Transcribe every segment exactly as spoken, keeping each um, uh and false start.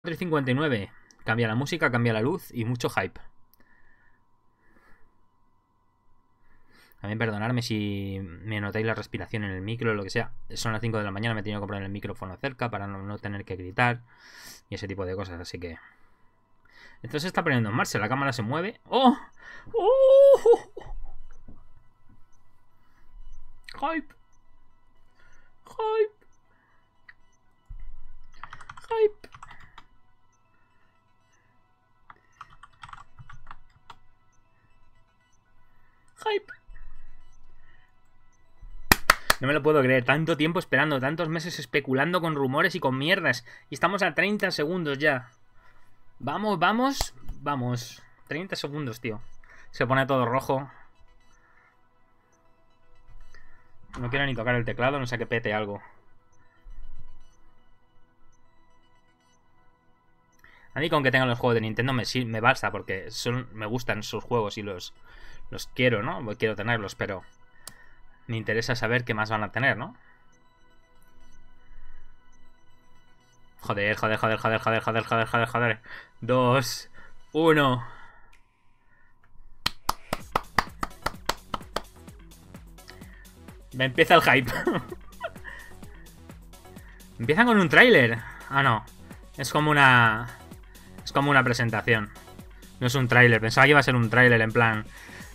cuatro y cincuenta y nueve. Cambia la música, cambia la luz y mucho hype. También perdonadme si me notáis la respiración en el micro o lo que sea. Son las cinco de la mañana, me he tenido que comprar el micrófono cerca para no, no tener que gritar y ese tipo de cosas, así que... Entonces se está poniendo en marcha, la cámara se mueve. ¡Oh! ¡Oh! ¡Hype! ¡Hype! ¡Hype! ¡Hype! No me lo puedo creer, tanto tiempo esperando, tantos meses especulando con rumores y con mierdas. Y estamos a treinta segundos ya. Vamos, vamos, vamos. treinta segundos, tío. Se pone todo rojo. No quiero ni tocar el teclado, no sé que pete algo. A mí con que tengan los juegos de Nintendo me, sí, me basta, porque son, me gustan sus juegos y los, los quiero, ¿no? Quiero tenerlos, pero... Me interesa saber qué más van a tener, ¿no? Joder, joder, joder, joder, joder, joder, joder, joder, joder. Dos, uno. Me empieza el hype. Empiezan con un tráiler. Ah, no. Es como una... Es como una presentación. No es un tráiler. Pensaba que iba a ser un tráiler en plan...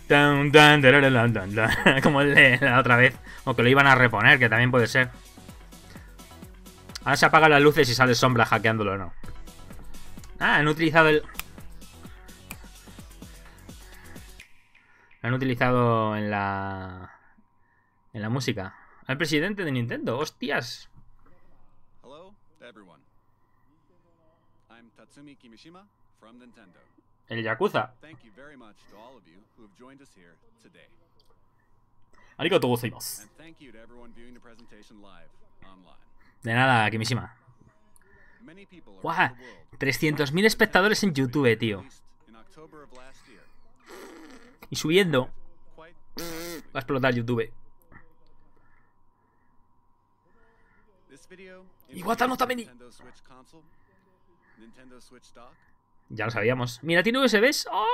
Como el de la otra vez. O que lo iban a reponer, que también puede ser. Ahora se apagan las luces y sale Sombra hackeándolo, ¿no? Ah, han utilizado el... Han utilizado en la... En la música. Al presidente de Nintendo, hostias. Hello, everyone. I'm Tatsumi Kimishima from Nintendo. El Yakuza. Thank you very much to all of you who have joined us here today. Arigatou gozaimasu. And thank you to everyone viewing the presentation live online. De nada, Kimishima. Many people Guau, around the world trescientos mil espectadores en YouTube, tío. released in October of last year. Y subiendo. Quite Va a explotar YouTube. this video Iwata no tameni. Nintendo Switch console, Nintendo Switch dock, Ya lo sabíamos. Mira, tiene U S Bs. ¡Oh!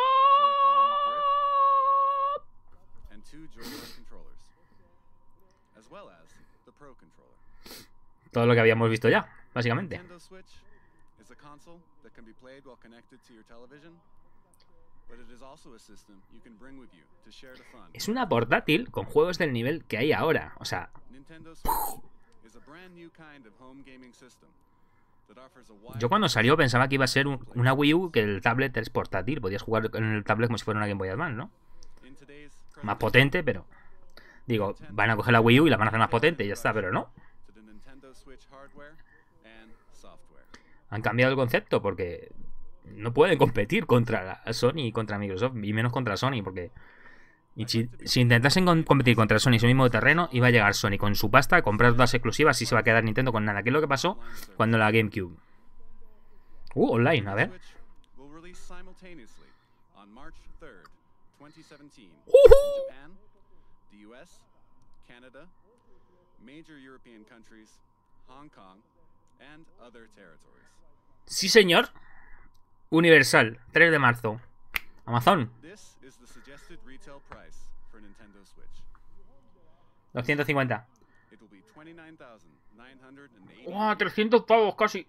Joy-Con grip, and two Joy-Con controllers, as well as the Pro controller. Todo lo que habíamos visto ya, básicamente. Nintendo Switch is a console that can be played while connected to your television, but it is also a system you can bring with you to share the fun. Es una portátil con juegos del nivel que hay ahora. O sea, Nintendo Switch is a brand new kind of home gaming system that offers a wide yo cuando salió pensaba que iba a ser un- una Wii U, que el tablet es portátil. Podías jugar en el tablet como si fuera una Game Boy Advance, ¿no? in today's Más presentation potente, pero... Digo, van a coger la Wii U y la van a hacer más potente y ya está, pero no. to the Nintendo Switch hardware and software. Han cambiado el concepto porque no pueden competir contra la Sony y contra Microsoft, y menos contra Sony, porque y si, si intentasen con- competir contra Sony en su mismo terreno, iba a llegar Sony con su pasta, comprar todas las exclusivas y se va a quedar Nintendo con nada. ¿Qué es lo que pasó cuando la GameCube? Uh, online, a ver. Switch will release simultaneously on March third, twenty seventeen in Ujú. Japan, the U S, Canada, major European countries, Hong Kong, and other territories. Sí, señor. Universal, tres de marzo. Amazon, This is the suggested retail price for Nintendo Switch. doscientos cincuenta. It will be twenty-nine thousand nine hundred eighty. ¡Wow! trescientos pavos casi.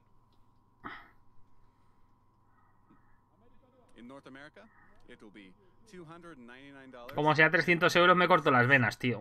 In North America, it will be two hundred ninety-nine dollars. Como sea trescientos euros me corto las venas, tío.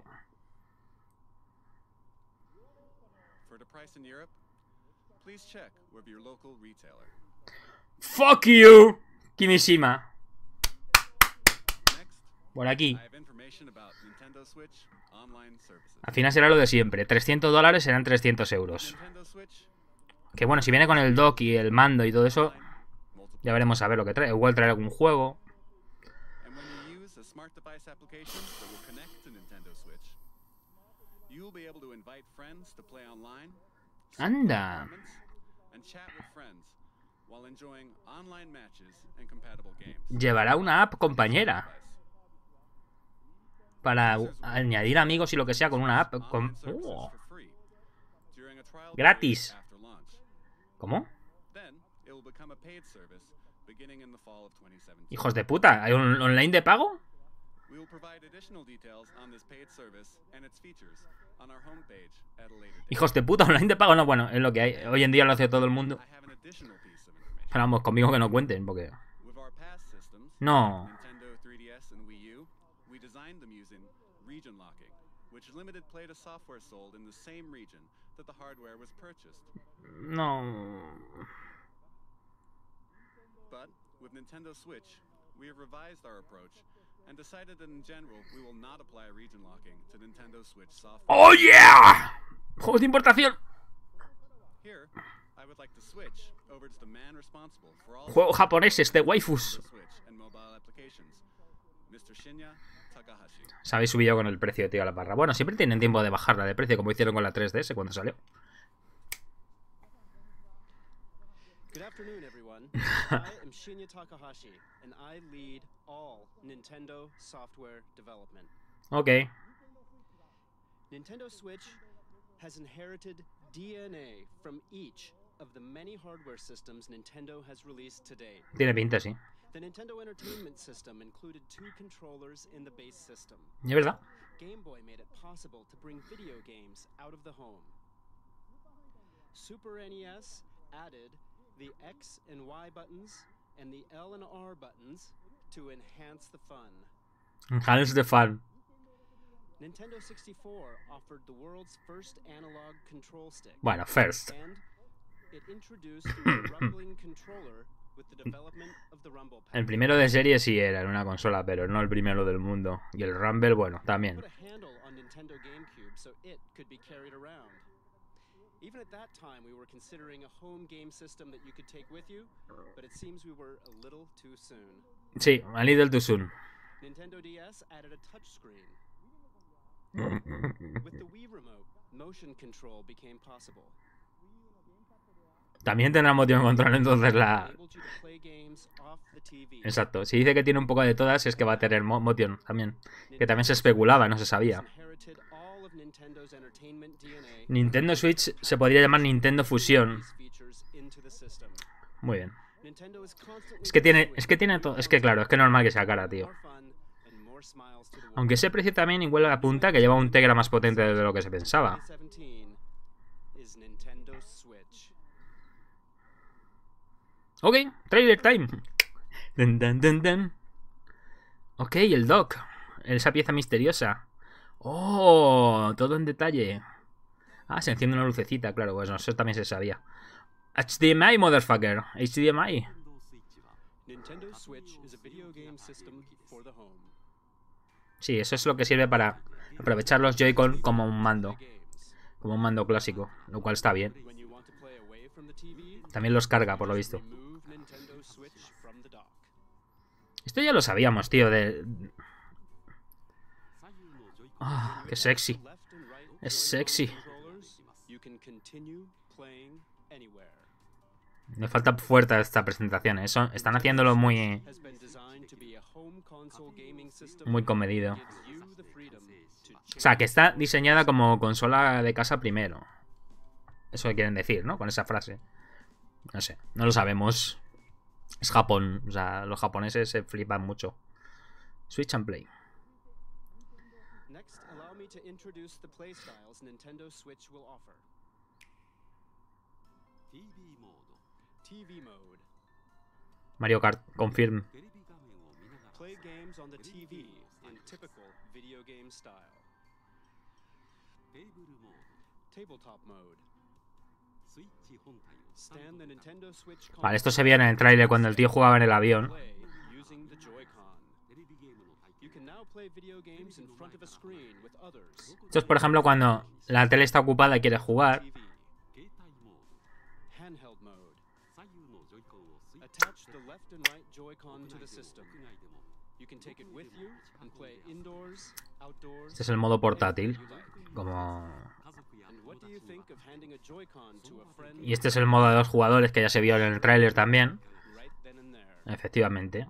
For the price in Europe, please check with your local retailer. ¡Fuck you! Kimishima. Next, Por aquí. I have information about Nintendo Switch online services. Al final será lo de siempre. trescientos dólares serán trescientos euros. Nintendo Switch Que bueno, si viene con el dock y el mando y todo eso, online, multiple. ya veremos a ver lo que trae. Igual trae algún juego. And when you use a smart device application that will connect to Nintendo Switch, you will be able to invite friends to play online, sync Anda. performance, and chat with friends while enjoying online matches and compatible games. Llevará una app compañera para añadir amigos y lo que sea con una app. Con... ¡Oh! During a trial Gratis. period after launch. ¿Cómo? Then it it will become a paid service beginning in the fall of twenty seventeen. Hijos de puta, ¿hay un online de pago? We will provide additional details on this paid service and its features on our homepage at a later date. Hijos de puta, online de pago, no, bueno, es lo que hay. Hoy en día lo hace todo el mundo. I have an additional piece of information. Pero vamos, conmigo que no cuenten, porque... With our past systems, No. Nintendo three D S and Wii U, we designed them using region locking, which limited play to software sold in the same region that the hardware was purchased. No... But with Nintendo Switch, we have revised our approach and decided that in general we will not apply region locking to Nintendo Switch software. ¡Oh, yeah! ¡Juegos de importación! Here, I would like to switch over to the man responsible for all Juegos japoneses de waifus. Switch and mobile applications, mister Shinya Takahashi. Se habéis subido con el precio, tío, a la barra. Bueno, siempre tienen tiempo de bajarla de precio, como hicieron con la tres D S cuando salió. Good afternoon, everyone. I am Shinya Takahashi, and I lead all Nintendo software development. Ok. Nintendo Switch has inherited D N A from each of the many hardware systems Nintendo has released to date. Tiene pinta, sí. The Nintendo Entertainment System included two controllers in the base system. ¿Es verdad? Game Boy made it possible to bring video games out of the home. Super N E S added the X and Y buttons and the L and R buttons to enhance the fun. Enhance the fun. Nintendo sixty-four offered the world's first analog control stick. Bueno, first. And it introduced the rumbling controller with the development of the Rumble Pack. El primero de serie sí era en una consola, pero no el primero del mundo. Y el Rumble, bueno, también. Put a handle on Nintendo GameCube so it could be carried around. Even at that time, we were considering a home game system that you could take with you, but it seems we were a little too soon. Sí, a little too soon. Nintendo D S added a touchscreen. With the Wii Remote, motion control became possible. También tendrá motivo de control entonces la... Enabled you to play games off the T V. Exacto. Si dice que tiene un poco de todas, es que va a tener mo motion también. Que también se especulaba, no se sabía. Inherited all of Nintendo's entertainment D N A. Nintendo Switch se podría llamar Nintendo Fusión. These features into the system. Muy bien. Nintendo is constantly Es que tiene, pursuing es que tiene todo. Es que claro, es que normal que sea cara, tío. more fun and more smiles to the world. Aunque ese precio también igual apunta que lleva un Tegra más potente de lo que se pensaba. twenty seventeen is Nintendo Switch. Ok, trailer time. Dun, dun, dun, dun. Ok, el dock. Esa pieza misteriosa. Oh, todo en detalle. Ah, se enciende una lucecita, claro, pues eso también se sabía. H D M I, motherfucker. H D M I. Nintendo Switch is a video game system for the home. Sí, eso es lo que sirve para aprovechar los Joy-Con como un mando. Games. Como un mando clásico, lo cual está bien. When you want to play away from the T V, También los carga, por lo visto. remove Nintendo Switch from the dock. Esto ya lo sabíamos, tío, de... Ah, qué sexy. Left and right Es Joy-Con sexy. controllers, you can continue playing anywhere. Me falta fuerte esta presentación, ¿eh? Eso, están haciéndolo muy, Has been designed to be a home console gaming system muy comedido. that gives you the freedom to O sea, que está diseñada como consola de casa primero. Eso quieren decir, ¿no? Con esa frase. No sé, no lo sabemos. Es Japón, o sea, los japoneses se flipan mucho. Switch and Play. Next, allow me to introduce the playstyles Nintendo Switch will offer. T V mode. Mario Kart, confirm. Play games on the T V in typical video game style. Tabletop mode. Stand the Nintendo Switch Vale, esto se vio en el tráiler cuando el tío jugaba en el avión. play using the Joy-Con. You can now play video games in front of a screen with others. Esto es, por ejemplo, cuando la tele está ocupada y quiere jugar. T V. Handheld mode. Attach the left and right Joy-Con to the system. You can take it with you and play indoors, outdoors. Este es el modo portátil. Como... And what do you think of handing a Joy-Con to a friend Y este es el modo de dos jugadores que ya se vio en el tráiler también. right then and there? Efectivamente.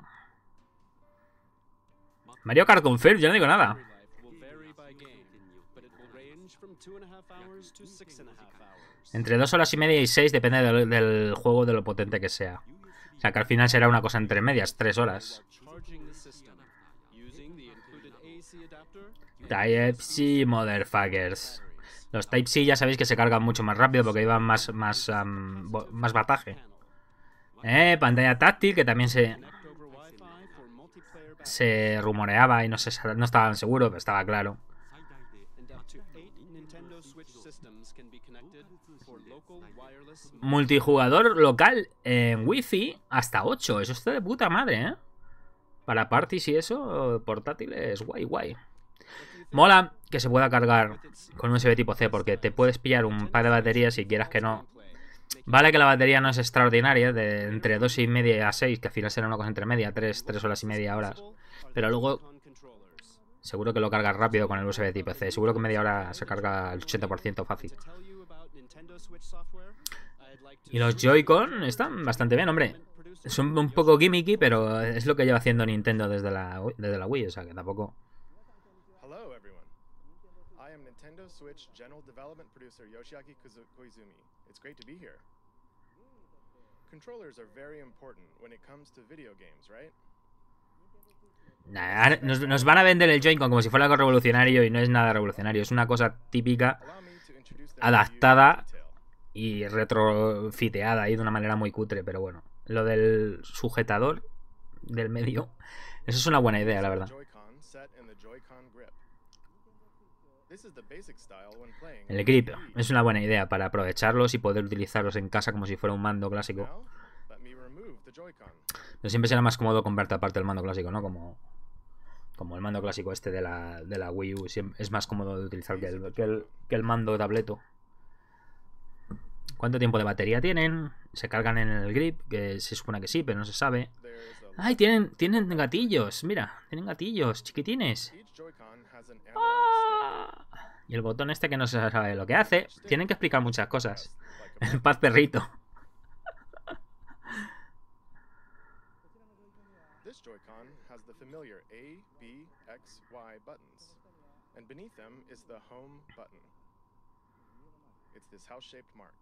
Mario Kart confirm, yo no digo nada. Battery life will vary by game, but it will range from two and a half hours to six and a half hours. Entre dos horas y media y seis, depende del, del juego, de lo potente que sea. O sea, que al final será una cosa entre medias, tres horas. Type-C, motherfuckers. Los Type-C ya sabéis que se cargan mucho más rápido porque llevan más, más, um, más bataje. Eh, pantalla táctil, que también se... Se rumoreaba y no, se, no estaban seguros, pero estaba claro. Multijugador local en Wi-Fi hasta ocho. Eso está de puta madre, ¿eh? Para parties y eso, portátiles, guay, guay. Mola que se pueda cargar con un U S B tipo C porque te puedes pillar un par de baterías si quieras que no. Vale que la batería no es extraordinaria, de entre dos y media a seis, que al final será una cosa entre media, tres, tres horas y media horas. Pero luego seguro que lo cargas rápido con el U S B tipo C. Seguro que media hora se carga el ochenta por ciento fácil. Y los Joy-Con están bastante bien, hombre. Son un poco gimmicky, pero es lo que lleva haciendo Nintendo desde la, desde la Wii, o sea que tampoco... Hello everyone. I am Nintendo Switch General Development Producer Yoshiaki Koizumi. It's great to be here. Controllers are very important when it comes to video games, right? Nah, nos, nos van a vender el Joy-Con como si fuera algo revolucionario y no es nada revolucionario. Es una cosa típica, adaptada y retrofiteada ahí de una manera muy cutre, pero bueno. Lo del sujetador del medio, eso es una buena idea, la verdad. El grip es una buena idea para aprovecharlos y poder utilizarlos en casa como si fuera un mando clásico. Pero siempre será más cómodo comprarte aparte el mando clásico, ¿no? Como, como el mando clásico este de la, de la Wii U. Es más cómodo de utilizar que el, que el, que el mando tableto. ¿Cuánto tiempo de batería tienen? ¿Se cargan en el grip? Que se supone que sí, pero no se sabe. ¡Ay! Tienen, tienen gatillos. Mira, tienen gatillos chiquitines. ¡Ah! Y el botón este que no se sabe lo que hace. Tienen que explicar muchas cosas. El pad perrito. This Joy-Con has the familiar A, B, X, Y buttons, and beneath them is the home button. It's this house-shaped mark.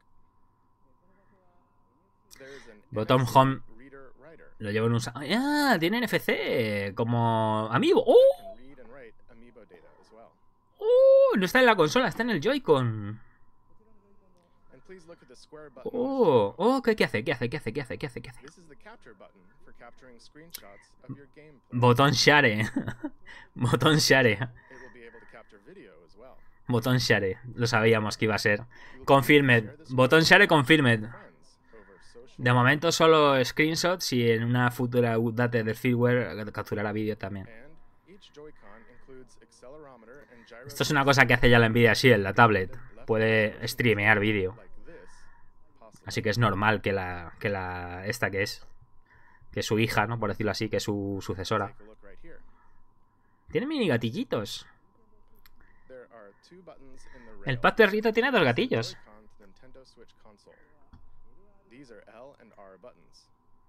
There is an Botón N F C home. reader writer. Lo llevo en un... ¡Ah! Tiene N F C como amiibo. ¡Oh! Can read and write amiibo data as well. ¡Oh! No está en la consola, está en el Joy-Con. And please look at the square button. ¡Oh! ¡Oh! ¿Qué, qué hace? ¿Qué hace? ¿Qué hace? ¿Qué hace? ¿Qué hace? ¿Qué hace? This is the capture button for capturing screenshots of your gameplay. Botón share. Botón share. It will be able to capture video as well. Botón share. Lo sabíamos que iba a ser. Confirmed. Botón share confirmed. De momento solo screenshots y en una futura update del firmware capturará vídeo también. Esto es una cosa que hace ya la Nvidia Shield, la tablet. Puede streamear vídeo. Así que es normal que la, que la esta que es, que su hija, ¿no? Por decirlo así, que es su sucesora. Tiene mini gatillitos. El pad perrito tiene dos gatillos. These are L and R buttons.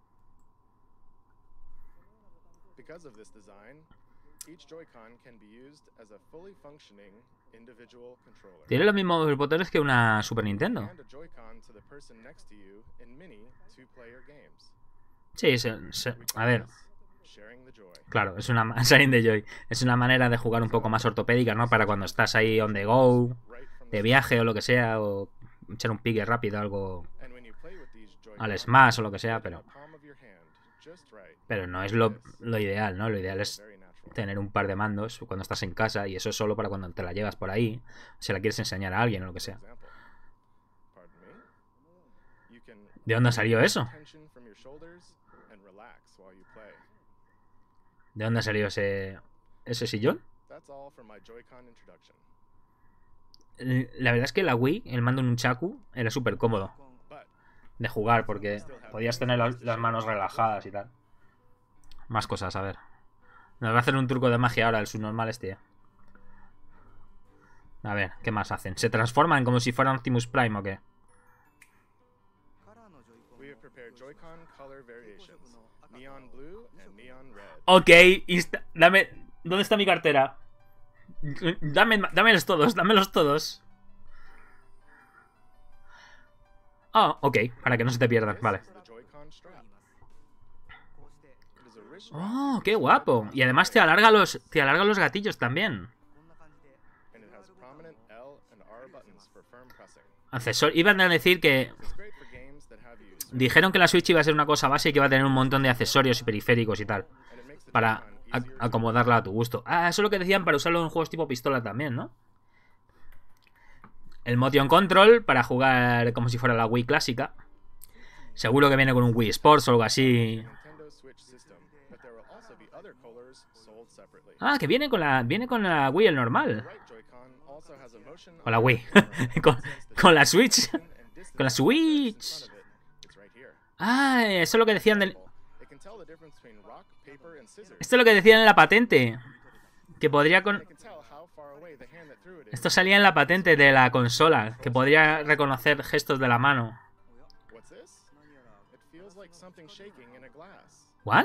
Because of this design, each Joy-Con can be used as a fully functioning individual controller. Tiene los mismos botones que una Super Nintendo. Hand a Joy-Con to the person next to you in many two-player games. Sí, se, se, a ver. Sharing the joy. Claro, es una sharing the joy. Es una manera de jugar un poco más ortopédica, ¿no? Para cuando estás ahí on the go, de viaje o lo que sea, o echar un pique rápido, algo al Smash o lo que sea, pero pero no es lo, lo ideal, ¿no? Lo ideal es tener un par de mandos cuando estás en casa y eso es solo para cuando te la llevas por ahí, si la quieres enseñar a alguien o lo que sea. ¿De dónde salió eso? ¿De dónde salió ese ese sillón? La verdad es que la Wii, el mando en un Chaku, era súper cómodo de jugar porque podías tener las manos relajadas y tal. Más cosas, a ver. Nos va a hacer un truco de magia ahora el subnormal este. A ver, ¿qué más hacen? ¿Se transforman como si fueran Optimus Prime o qué? Ok, dame... ¿Dónde está mi cartera? Dame, dámelos todos, dámelos todos. Ah, ok, para que no se te pierdan, vale. This is the Joy-Con strap. It is a wrist strap Oh, qué guapo. Y además te alarga los, te alarga los gatillos también. and it has prominent L and R buttons for firm pressing. Accesor Iban a decir que... It's great for games that have you Dijeron que la Switch iba a ser una cosa base y que iba a tener un montón de accesorios y periféricos y tal. and it makes the Para Joy-Con a- easier to acomodarla a tu gusto. Ah, eso es lo que decían para usarlo en juegos tipo pistola también, ¿no? El Motion Control para jugar como si fuera la Wii clásica. Seguro que viene con un Wii Sports o algo así. Nintendo Switch system, but there will also be other colors sold separately. Ah, que viene con la viene con la Wii el normal. Right Joy-Con also has a motion Con la Wii. camera con, that sense the con la Switch. position and distance Con la of objects in Switch. front of it. It's right here. Ah, eso es lo que decían del... It can tell the difference between rock, paper, and scissors. Esto es lo que decían en la patente. Que podría con... It can tell how far away the hand that threw it is. Esto salía en la patente de la consola. Que podría reconocer gestos de la mano. What's this? It feels like something shaking in a glass. ¿What?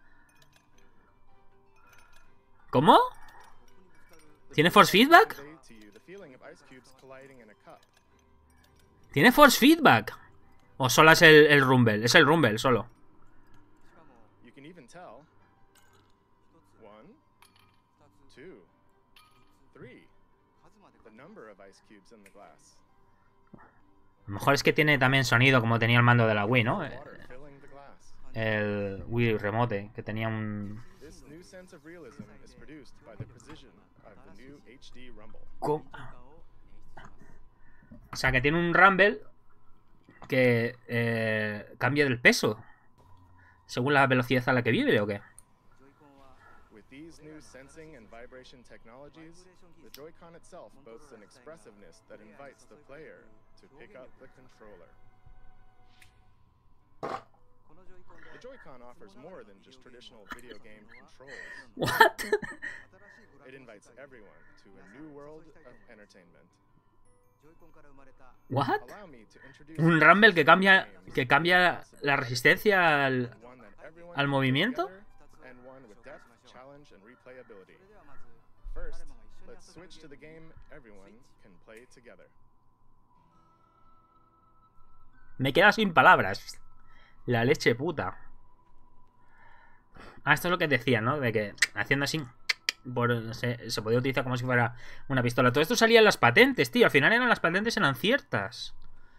¿Cómo? ¿Tiene force feedback? Convey to you the feeling of ice cubes colliding in a cup. ¿Tiene force feedback? ¿O solo es el, el rumble? Es el rumble, solo. You can even tell one, two, three, the number of ice cubes in the glass. A lo mejor es que tiene también sonido como tenía el mando de la Wii, ¿no? Water filling the glass. El Wii Remote, que tenía un... This new sense of realism is produced by the precision of the new H D Rumble. Co- O sea, que tiene un rumble que eh, cambia el peso según la velocidad a la que vibre, ¿o qué? With these new sensing and vibration technologies, the Joy-Con itself boasts an expressiveness that invites the player to pick up the controller. The Joy-Con offers more than just traditional video game controls. What? It invites everyone to a new world of entertainment. What? Allow me to introduce Un you rumble to que two cambia games, que cambia la resistencia al... one that everyone al can play movimiento. together, and one with depth, challenge, and replayability. First, let's switch to the game everyone can play together. Me queda sin palabras. La leche puta. Ah, esto es lo que decía, ¿no? De que haciendo así... Por, se, se podía utilizar como si fuera una pistola. Todo esto salía en las patentes, tío. Al final eran las patentes, eran ciertas.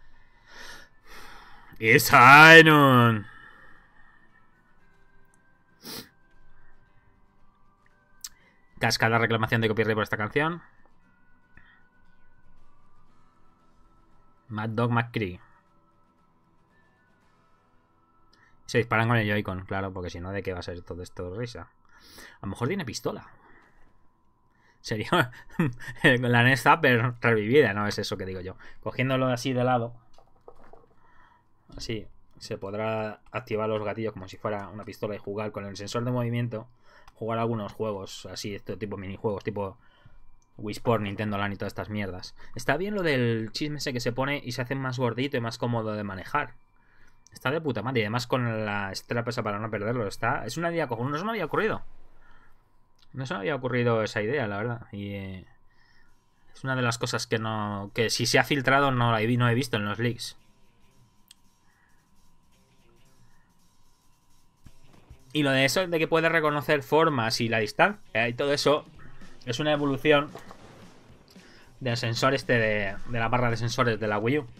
¡Es Iron! Cascada reclamación de copyright por esta canción. Mad Dog McCree. Se disparan con el Joy-Con, claro, porque si no, ¿de qué va a ser todo esto risa? A lo mejor tiene pistola. Sería la N E S Zapper revivida, no es eso que digo yo. Cogiéndolo así de lado. Así se podrá activar los gatillos como si fuera una pistola y jugar con el sensor de movimiento. Jugar algunos juegos así, este tipo minijuegos, tipo Wii Sport, Nintendo Land y todas estas mierdas. Está bien lo del chisme ese que se pone y se hace más gordito y más cómodo de manejar. Está de puta madre. Y además con la strap esa para no perderlo. Está... Es una idea cojonuda. No se me había ocurrido. No se me había ocurrido esa idea, la verdad. Y eh, es una de las cosas que no... Que si se ha filtrado no la he, no he visto en los leaks. Y lo de eso, de que puede reconocer formas y la distancia y todo eso, es una evolución del sensor este de, de la barra de sensores de la Wii U.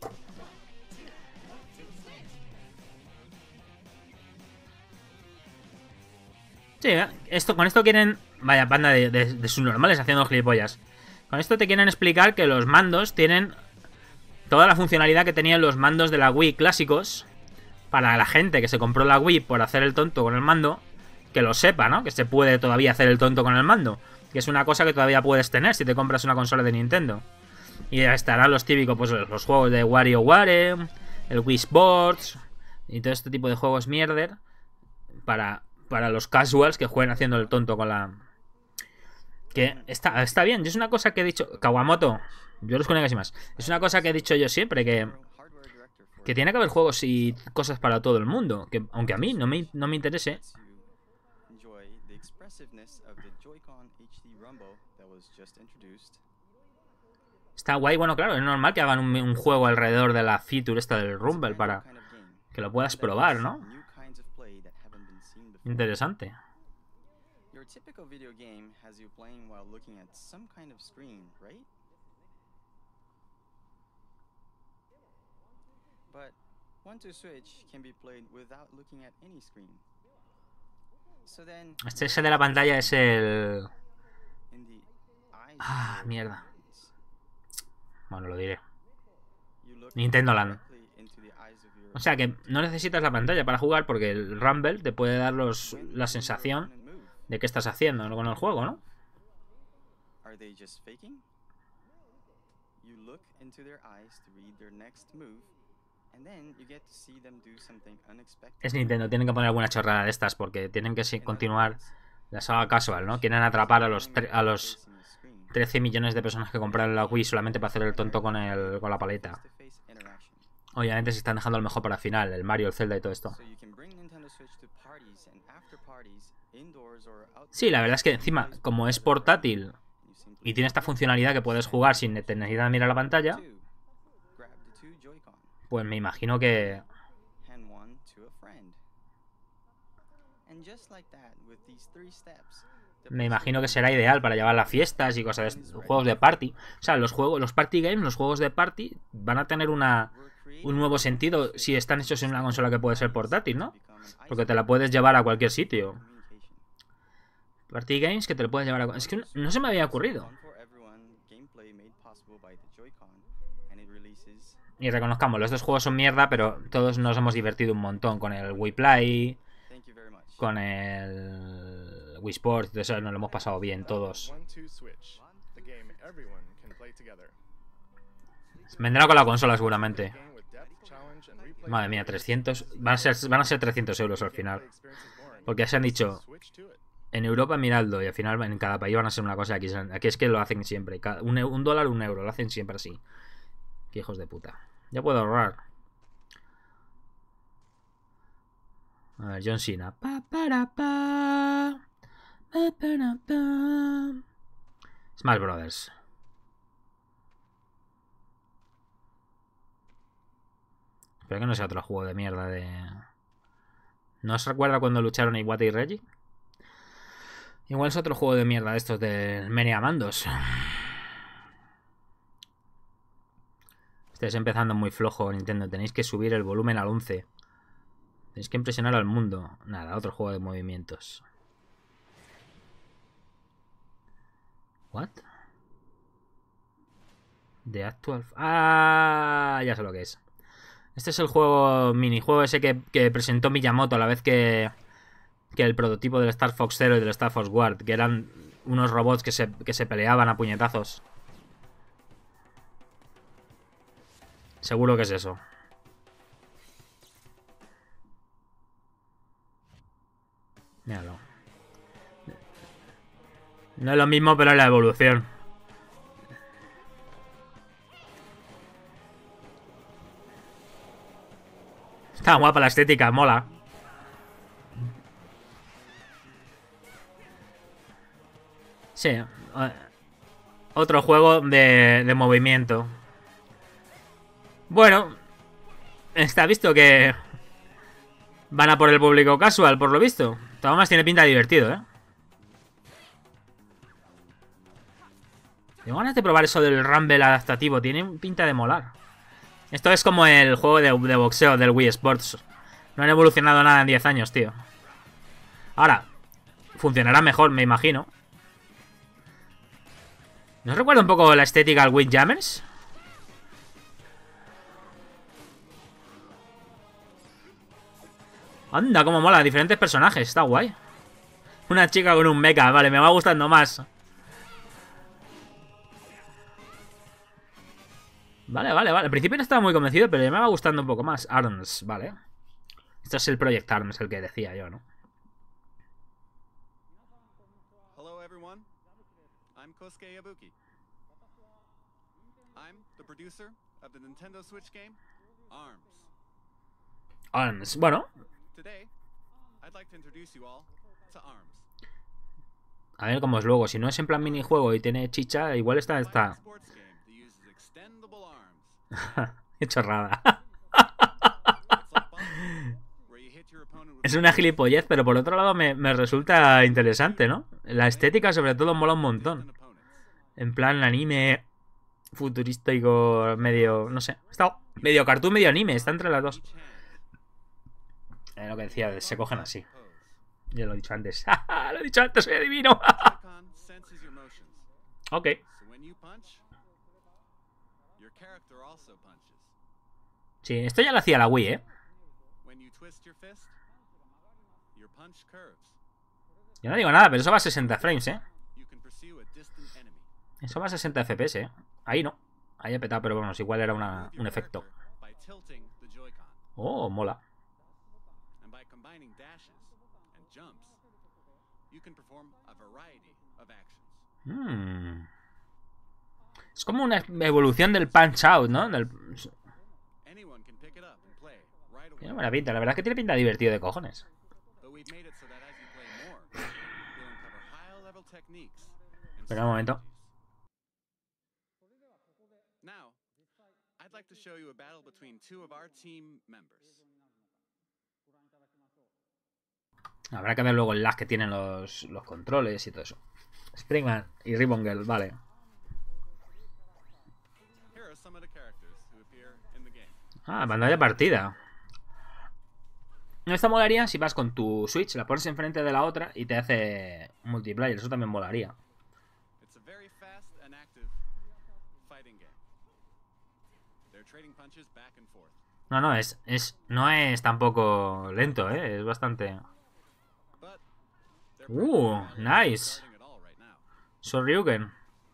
Sí, esto, con esto quieren... Vaya banda de, de, de subnormales haciendo gilipollas. Con esto te quieren explicar que los mandos tienen toda la funcionalidad que tenían los mandos de la Wii clásicos. Para la gente que se compró la Wii por hacer el tonto con el mando, que lo sepa, ¿no? Que se puede todavía hacer el tonto con el mando. Que es una cosa que todavía puedes tener si te compras una consola de Nintendo. Y ya estarán los típicos, pues los juegos de WarioWare, el Wii Sports y todo este tipo de juegos mierder para... Para los casuals que jueguen haciendo el tonto con la... Que está, está bien. Es una cosa que he dicho... Kawamoto. Yo los conozco casi más. Es una cosa que he dicho yo siempre. Que, que tiene que haber juegos y cosas para todo el mundo. Que aunque a mí no me, no me interese. Está guay. Bueno, claro, es normal que hagan un, un juego alrededor de la feature esta del Rumble para que lo puedas probar, ¿no? Interesante. Your typical video game has you playing while looking at some kind of screen, right? But one to Switch can be played without looking at any screen. So then, Este ese de la pantalla es el... in the eyes Ah, of your mierda. friends, Bueno, lo diré. you look Nintendo Land. directly into the eyes of your O sea que no necesitas la pantalla para jugar porque el Rumble te puede dar los, when la will your sensación opponent move? de qué estás haciendo con el juego, ¿no? Are they just faking? You look into their eyes to read their next move, and then you get to see them do something unexpected. Es Nintendo, tienen que poner alguna chorrada de estas porque tienen que sí- In other continuar words, la saga casual, ¿no? Quieren atrapar a los, tre- a los facing the screen. trece millones de personas que compraron la Wii solamente para hacer el tonto con, el, con la paleta. Face-to-face interaction. Obviamente se están dejando lo mejor para el final, el Mario, el Zelda y todo esto. So you can bring Nintendo Switch to parties and after parties, indoors or outdoors. Sí, la verdad es que encima, como es portátil You simply y tiene esta funcionalidad que puedes jugar sin necesidad de mirar la pantalla, two. Grab the two Joy-Con. pues me imagino que... Hand one to a friend. And just like that, with these three steps, the Me person imagino que can será ideal para llevar las fiestas y cosas de juegos de party. O sea, los juegos, los party games, los juegos de party van a tener una, un nuevo sentido si están hechos en una consola que puede ser portátil, ¿no? Porque te la puedes llevar a cualquier sitio. Party games que te lo puedes llevar a... Es que no se me había ocurrido. Y reconozcamos, los dos juegos son mierda, pero todos nos hemos divertido un montón con el Wii Play, con el Wii Sports, de eso nos lo hemos pasado bien todos. One two Switch, the game everyone can play together. Vendrá con la consola seguramente. Game with depth, challenge, and replay. Madre mía, trescientos. Van a ser, van a ser trescientos euros al final. Porque se han dicho, Switch to it. en Europa miradlo y al final en cada país van a ser una cosa. Aquí, se- aquí es que lo hacen siempre. Cada- un, eu- un dólar, un euro. Lo hacen siempre así. Qué hijos de puta. Ya puedo ahorrar. A ver, John Cena. Pa, para, pa. Pa, para, pa. Smash Brothers. Espero que no sea otro juego de mierda de... ¿No os recuerda cuando lucharon Iwata y Reggie? Igual es otro juego de mierda de estos de Menia Mandos. Estáis empezando muy flojo, Nintendo. Tenéis que subir el volumen al once. Tenéis que impresionar al mundo. Nada, otro juego de movimientos. ¿What? The Actual... Ah, ya sé lo que es. Este es el juego, minijuego ese que, que presentó Miyamoto a la vez que, que el prototipo del Star Fox Zero y del Star Fox Guard, que eran unos robots que se, que se peleaban a puñetazos. Seguro que es eso. Míralo. No es lo mismo, pero es la evolución. Está guapa la estética, mola. Sí. eh, Otro juego de, de movimiento. Bueno. Está visto que... Van a por el público casual, por lo visto. Además tiene pinta de divertido, ¿eh? Tengo ganas de probar eso del Rumble adaptativo. Tiene pinta de molar. Esto es como el juego de, de boxeo del Wii Sports. No han evolucionado nada en diez años, tío. Ahora, funcionará mejor, me imagino. ¿Nos recuerda un poco la estética al Windjammers? Anda, cómo mola, diferentes personajes, está guay. Una chica con un mecha, vale, me va gustando más. Vale, vale, vale. Al principio no estaba muy convencido, pero ya me va gustando un poco más. ARMS, vale. Esto es el Project ARMS, el que decía yo, ¿no? Hello, everyone. I'm Kosuke Yabuki. I'm the producer of the Nintendo Switch game, ARMS. ARMS, bueno. Today, I'd like to introduce you all to ARMS. A ver cómo es luego. Si no es en plan minijuego y tiene chicha, igual está... está... Sports game that uses Extendable arms. Qué chorrada. It's like boxing, where you hit your opponent with Es una gilipollez, pero por otro lado me, me resulta interesante, ¿no? La estética sobre todo mola un montón. distant opponents. En plan anime futurístico, medio... no sé. Está medio cartoon, medio anime. Está entre las dos. Each hand. Es lo que decía, se cogen así. Pose. Ya lo he dicho antes. Lo he dicho antes, soy adivino. Joy-Con senses your motions. Ok. So when you punch, your character also punches. Sí, esto ya lo hacía la Wii, ¿eh? When you twist your fist, your punch curves. Yo no digo nada, pero eso va a sesenta frames, ¿eh? You can pursue a distant enemy. Eso va a sesenta F P S, ¿eh? Ahí no. Ahí he petado, pero bueno, igual era una, Move your un efecto. character by tilting the Joy-Con. Oh, mola. And by combining dashes and jumps, you can perform a variety of actions. Mm. Es como una evolución del Punch Out, ¿no? Del... Anyone can pick it up and play right away. Tiene buena pinta, la verdad es que tiene pinta divertido de cojones. But we've made it so that as you play more, you'll uncover higher level techniques and Espera un momento. strategies. Now, I'd like to show you a battle between two of our team members. Habrá que ver luego el lag que tienen los, los controles y todo eso. Springman y Ribbon Girl, vale. Here are some of the characters who appear in the game. Ah, pantalla partida. Esto molaría si vas con tu Switch, la pones enfrente de la otra y te hace multiplayer. Eso también molaría. It's a very fast and active fighting game. They're trading punches back and forth. No, no, es, es no es tampoco lento, ¿eh? Es bastante... But their Uh, personalities aren't nice. starting at all right now. Shoryuken.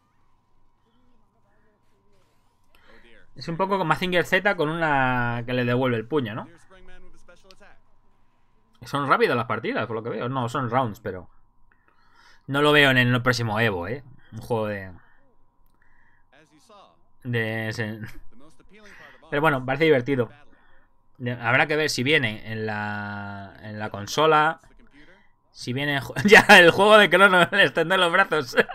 Oh dear. Es un poco como Mazinger Z con una que le devuelve el puño, ¿no? Here's Springman with a special attack. Son rápidas las partidas, por lo que veo. No, son rounds, pero... No lo veo en el próximo Evo, ¿eh? Un juego de... As you saw, de ese- the most appealing part of all Pero bueno, parece divertido. battle. De- Habrá que ver si viene en la, en la consola. The computer, Si viene... ju- Ya, el juego de Crono, el extender los brazos. as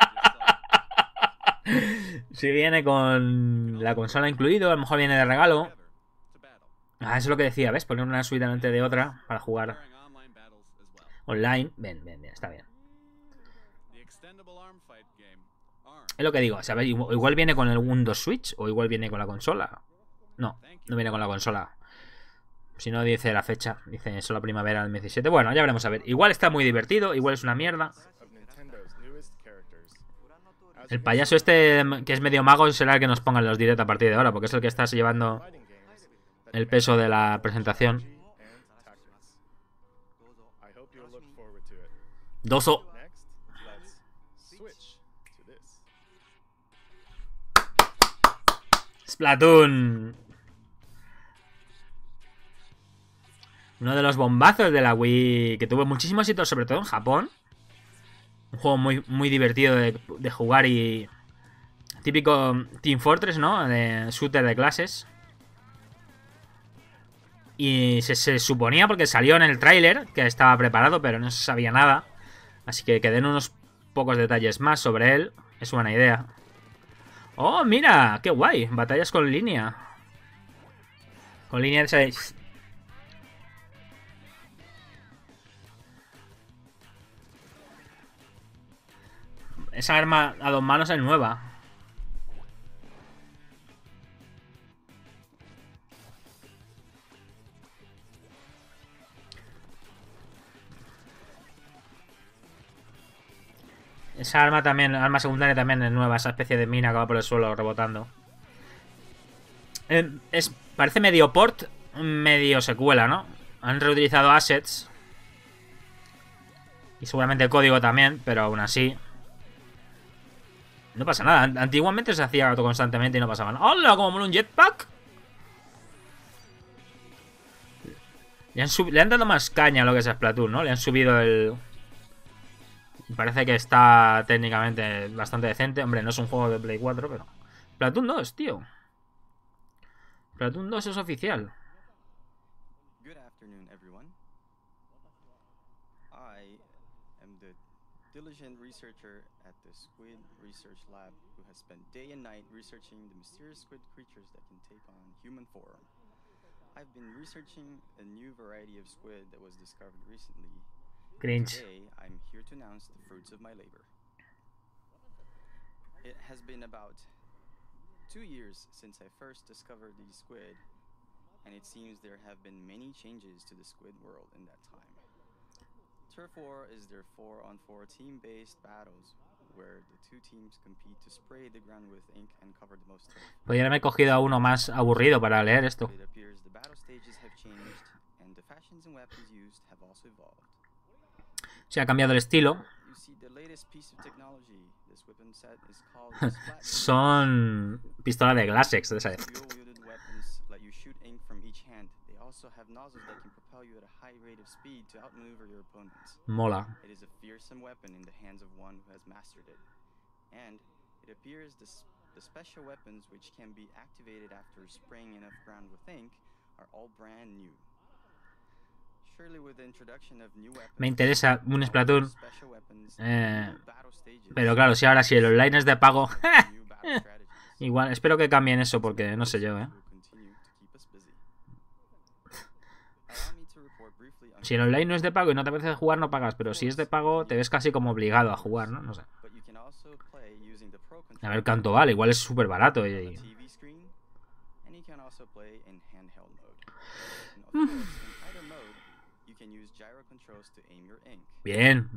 you saw, Si viene con la consola incluido, a lo mejor viene de regalo. together to battle, Ah, eso es lo que decía, ¿ves? Poner una suite delante de otra para jugar during online battles as well. online. Ven, ven, ven, está bien. The extendable arm fight game, Arm. Es lo que digo, ¿sabes? Igual igual viene con el Windows Switch o igual viene con la consola. No, no viene con la consola. Si no dice la fecha, dice solo primavera del diecisiete. Bueno, ya veremos a ver. Igual está muy divertido, igual es una mierda. Of Nintendo's newest characters. As El you payaso can see, este que es medio mago será el que nos ponga en los directos a partir de ahora, porque es el que está llevando fighting games that el mix peso de la presentación. strategy and tactics. I hope you'll look forward to it. Doso. Next, let's switch to this. Splatoon. Uno de los bombazos de la Wii que tuvo muchísimo éxito, sobre todo en Japón. Un juego muy, muy divertido de, de jugar y... Típico Team Fortress, ¿no? De shooter de clases. Y se, se suponía, porque salió en el tráiler, que estaba preparado, pero no se sabía nada. Así que que den unos pocos detalles más sobre él. Es buena idea. ¡Oh, mira! ¡Qué guay! Batallas con línea. Con línea esa de... Esa arma a dos manos es nueva. Esa arma también, arma secundaria también es nueva, esa especie de mina que va por el suelo rebotando. Eh, es, parece medio port, medio secuela, ¿no? Han reutilizado assets. Y seguramente el código también, pero aún así... No pasa nada. Antiguamente se hacía auto constantemente y no pasaba nada. ¡Hola! ¿Como mola un jetpack? Le han, le han dado más caña a lo que es Splatoon, ¿no? Le han subido el... Parece que está técnicamente bastante decente. Hombre, no es un juego de Play cuatro, pero... Splatoon dos, tío. Splatoon dos es oficial. Good afternoon, everyone. I am the diligent researcher at the Squid Research Lab who has spent day and night researching the mysterious squid creatures that can take on human form. I've been researching a new variety of squid that was discovered recently. Cringe. Today, I'm here to announce the fruits of my labor. It has been about two years since I first discovered these squid, and it seems there have been many changes to the squid world in that time. Turf War is their four on four team-based battles, where the two teams compete to spray the ground with ink and cover the most turf. Podría haberme cogido a uno más aburrido para leer esto. It appears the battle stages have changed, and the fashions and weapons used have also evolved. Se ha cambiado el estilo. You see the latest piece of technology. This weapon set is called the Splat. Son pistolas de Glasex de esa. Dual-wielded weapons let you shoot ink from each hand. They also have nozzles that can propel you at a high rate of speed to outmaneuver your opponents. Mola. It is a fearsome weapon in the hands of one who has mastered it. And it appears the, s the special weapons which can be activated after spraying enough ground with ink are all brand new. Surely with the introduction of new weapons, Me interesa un Splatoon. special weapons, Eh, new battle stages, pero claro, si ahora si el online es de pago, new battle strategies, igual espero que cambien eso porque no sé yo, ¿eh? will continue to keep us busy. Allow me to report briefly on Si el online no es de pago y no te apetece jugar, no pagas, pero si es de pago te ves casi como obligado a jugar, ¿no? No sé. but you can also play using the Pro A ver controller cuánto vale, igual es súper barato. on Y... a T V screen, and you can also play in handheld mode. And of course, in either mode, you can use gyro controls to aim your ink. Bien.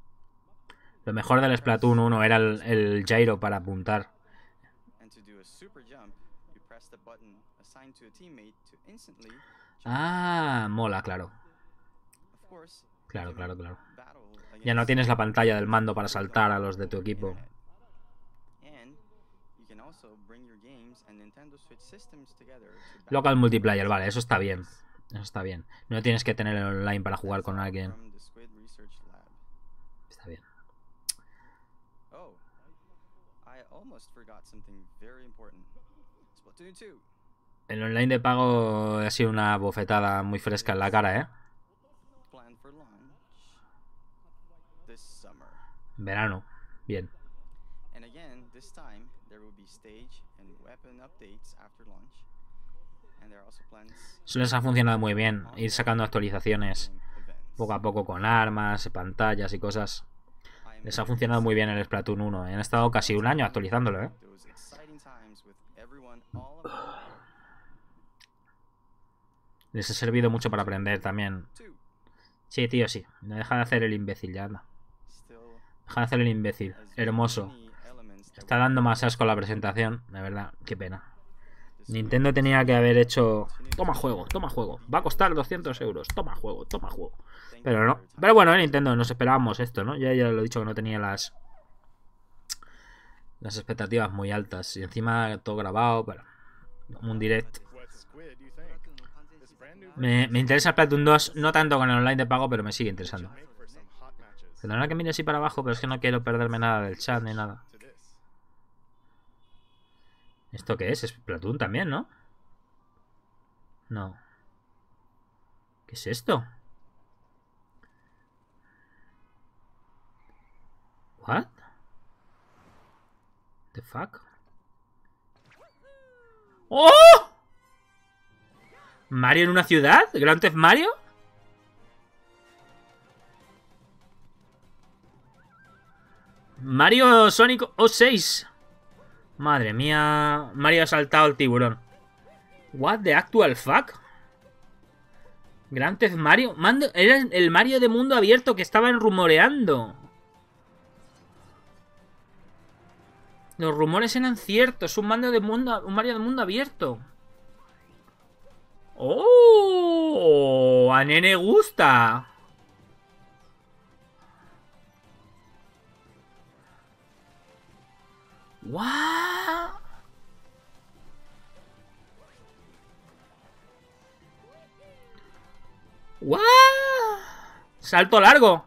Lo mejor del Splatoon uno era el, el gyro para apuntar. And to do a super jump, you press the button assigned to a teammate to instantly jump. Ah, mola, claro. Of course, you Claro, can claro, claro. battle Ya no against tienes la pantalla del mando para saltar a los de tu over the equipo. internet. And you can also bring your games and Nintendo Switch systems together to Local battle multiplayer, vale, eso está against bien. Eso está bien. No tienes que tener el online para jugar That's con all alguien. from the Squid Research Lab. Está bien. Oh, I almost forgot something very important. Splatoon two. El online de pago ha sido una bofetada muy fresca en la cara, ¿eh? Planned for launch this summer. Verano. Bien. And again, this time there will be stage and weapon updates after launch. And there are also plans Eso les ha funcionado muy bien. Ir sacando actualizaciones game events. poco a poco con armas, pantallas y cosas. I am Les ha funcionado muy bien el Splatoon uno. ¿Eh? Han estado casi un año actualizándolo, ¿eh? those exciting times with everyone all around Les ha servido mucho para aprender también. two. Sí, tío, sí. No deja de hacer el imbécil, ya anda. Still, Deja de hacer el imbécil. as Hermoso. many elements that Está we dando más asco la presentación. De verdad, qué pena. this Nintendo tenía que haber hecho... Toma juego, toma juego. Va a costar doscientos euros. Toma juego, toma juego. Thank Pero you no. for your time. Pero bueno, eh, Nintendo, nos esperábamos esto, ¿no? Ya, ya lo he dicho que no tenía las... Las expectativas muy altas. Y encima todo grabado, pero... Como un direct. What squid do you think? This brand new Me, me interesa Splatoon dos, no tanto con el online de pago, pero me sigue interesando. should make for some hot matches. Perdona que mire así para abajo, pero es que no quiero perderme nada del chat ni nada. To this. ¿Esto qué es? Es Splatoon también, ¿no? No. ¿Qué es esto? What? The fuck? ¡Oh! ¿Mario en una ciudad? ¿Grand Theft Mario? Mario Sonic O seis. Madre mía. Mario ha saltado el tiburón. What the actual fuck? Grand Theft Mario. Mando, era el Mario de mundo abierto que estaban rumoreando. Los rumores eran ciertos. Un Mario de mundo, un Mario de mundo abierto. ¡Oh! A nene gusta. ¡Guau! ¡Guau! Salto largo.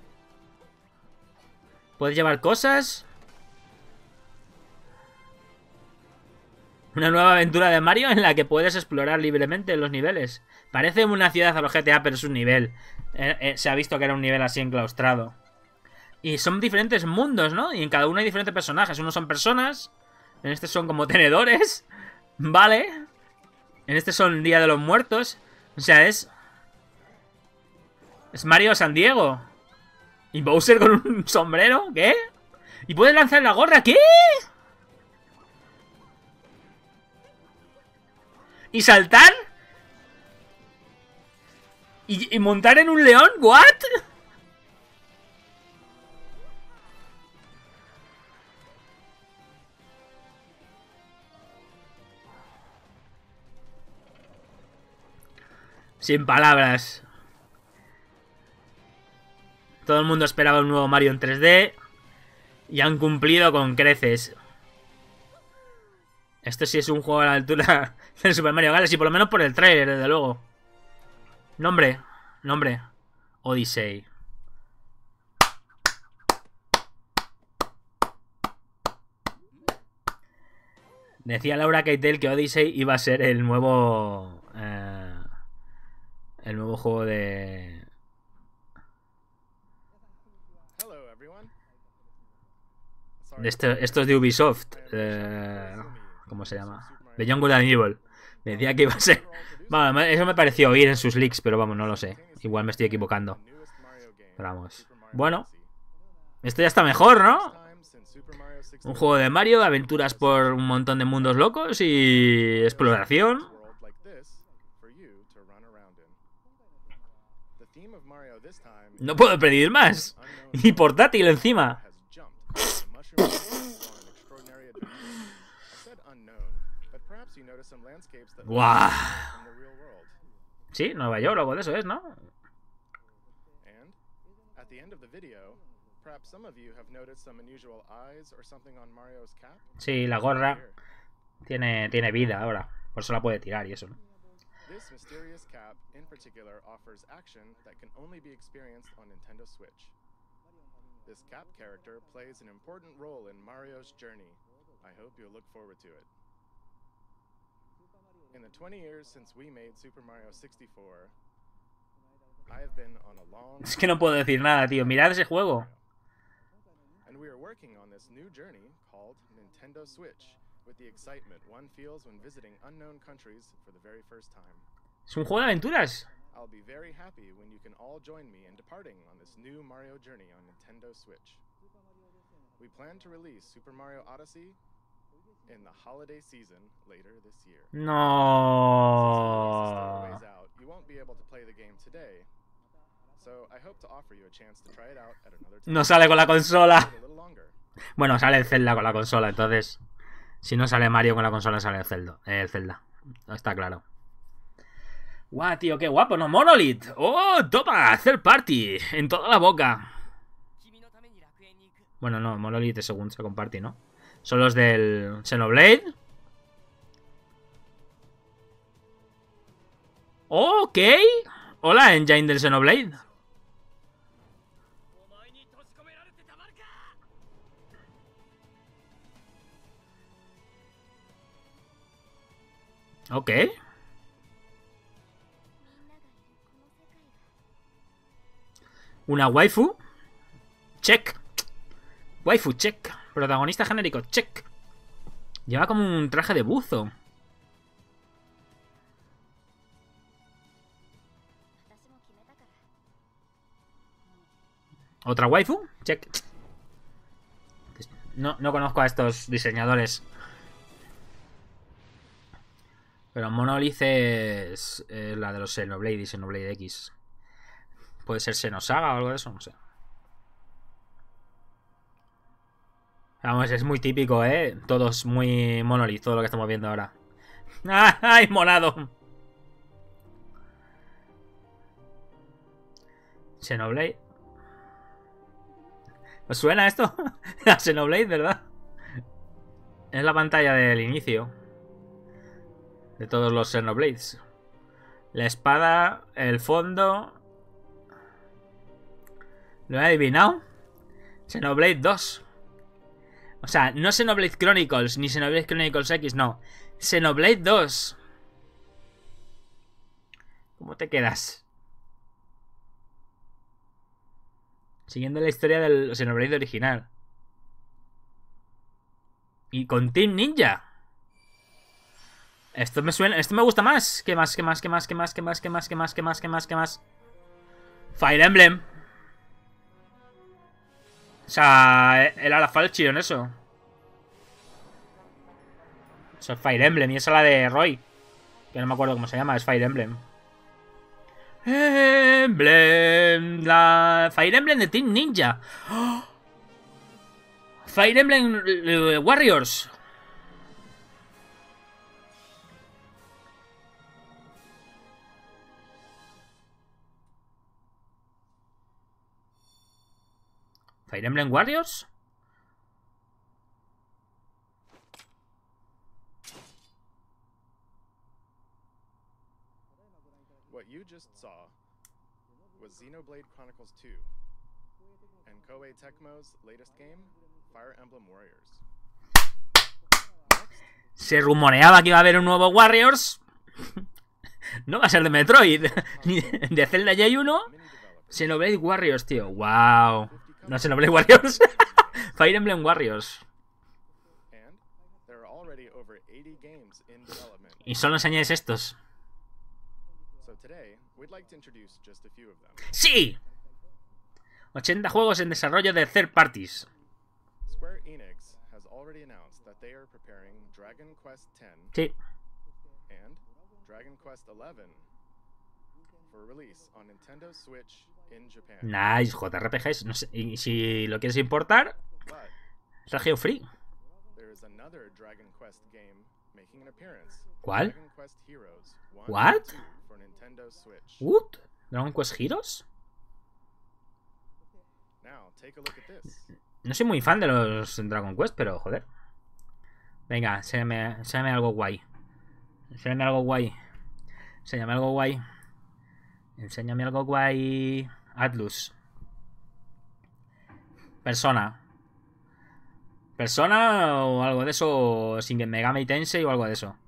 Puedes llevar cosas. Una nueva aventura de Mario en la que puedes explorar libremente los niveles. Parece una ciudad a los G T A, pero es un nivel. Eh, eh, se ha visto que era un nivel así enclaustrado. Y son diferentes mundos, ¿no? Y en cada uno hay diferentes personajes. Unos son personas. En este son como tenedores. Vale. En este son Día de los Muertos. O sea, es... Es Mario San Diego. ¿Y Bowser con un sombrero? ¿Qué? ¿Y puedes lanzar la gorra? ¿Qué? ¿Y saltar? ¿Y, y montar en un león? ¿What? Sin palabras. Todo el mundo esperaba un nuevo Mario en tres D. Y han cumplido con creces. Esto sí es un juego a la altura del Super Mario Galaxy. Por lo menos por el trailer, desde luego. Nombre. Nombre. Odyssey. Decía Laura Keitel que Odyssey iba a ser el nuevo... Eh, el nuevo juego de... Hello, everyone. de esto, estos de Ubisoft. Eh, ¿Cómo se llama? De Beyond Good and Evil. Decía que iba a ser... Bueno, eso me pareció oír en sus leaks, pero vamos, no lo sé. Igual me estoy equivocando. Pero vamos. Bueno. Esto ya está mejor, ¿no? Un juego de Mario, aventuras por un montón de mundos locos y exploración. No puedo pedir más. Y portátil encima. ¡Guau! Sí, Nueva York, algo de eso es, ¿no? Sí, la gorra tiene, tiene vida ahora. Por eso la puede tirar y eso, ¿no? This mysterious cap in particular offers action that can only be experienced on Nintendo Switch. This cap character plays an important role in Mario's journey. I hope you'll look forward to it. In the twenty years since we made Super Mario sixty-four, I have been on a long... Es que no puedo decir nada, tío. Mirad ese juego. And we are working on this new journey called Nintendo Switch, with the excitement one feels when visiting unknown countries for the very first time. Es un juego de aventuras. I'll be very happy when you can all join me in departing on this new Mario journey on Nintendo Switch. We plan to release Super Mario Odyssey in the holiday season later this year. No. Since the release is still a ways out, you won't be able to play the game today. So I hope to offer you a chance to try it out at another time. No sale con la consola. A little longer. Bueno, sale el Zelda con la consola, entonces... Si no sale Mario con la consola, sale el Zelda. Eh, el Zelda. Está claro. Guau, tío, qué guapo, ¿no? Monolith. ¡Oh, toma! Third party. En toda la boca. Bueno, no, Monolith es según se comparte, ¿no? Son los del Xenoblade. Ok. Hola, engine del Xenoblade. Ok. Una waifu. Check. Waifu, check. Protagonista genérico, check. Lleva como un traje de buzo. ¿Otra waifu? Check. No, no conozco a estos diseñadores. Pero Monolith es, es la de los Xenoblade y Xenoblade X. Puede ser Xenosaga o algo de eso, no sé. Vamos, es muy típico, ¿eh? Todo es muy Monolith, todo lo que estamos viendo ahora. ¡Ay, monado! Xenoblade. ¿Os suena esto? A Xenoblade, ¿verdad? Es la pantalla del inicio de todos los Xenoblades. La espada, el fondo. ¿Lo he adivinado? Xenoblade dos. O sea, no Xenoblade Chronicles ni Xenoblade Chronicles X, no. Xenoblade dos. ¿Cómo te quedas? Siguiendo la historia del Xenoblade original. Y con Team Ninja. Esto me suena, esto me gusta más. ¿Qué más? ¿Qué más? ¿Qué más? ¿Qué más? ¿Qué más? ¿Qué más? ¿Qué más? ¿Qué más? ¿Qué más? ¿Qué más? Fire Emblem. O sea, era la Falchion eso. Eso es Fire Emblem y esa es la de Roy. Que no me acuerdo cómo se llama, es Fire Emblem. Emblem. La Fire Emblem de Team Ninja. ¡Oh! Fire Emblem uh, Warriors. Fire Emblem Warriors. What you just saw was Xenoblade Chronicles two and Koei Tecmo's latest game, Fire Emblem Warriors. Se rumoreaba que iba a haber un nuevo Warriors. No va a ser de Metroid, ni de Zelda J uno. Xenoblade Warriors, tío. Wow. No, Xenoblade Warriors. Fire Emblem Warriors. Y solo enseñáis estos. ¡Sí! ochenta juegos en desarrollo de third parties. Square Enix has already announced that they are preparing Dragon Quest X Sí. and Dragon Quest eleven for release on Nintendo Switch in Japan. Nice, J R P Gs. No sé, y si lo quieres importar, But Region Free. there is another Dragon Quest game making an appearance. ¿Cuál? Dragon Quest Heroes one What? and two for Nintendo Switch. What? ¿Dragon Quest Heroes? Now, take a look at this. No soy muy fan de los Dragon Quest, pero joder. Venga, enséñame, enséñame algo guay. Enséñame algo guay. Enséñame algo guay. Enséñame algo guay. Atlus. Persona. Persona o algo de eso. Sin Megami Tensei o algo de eso.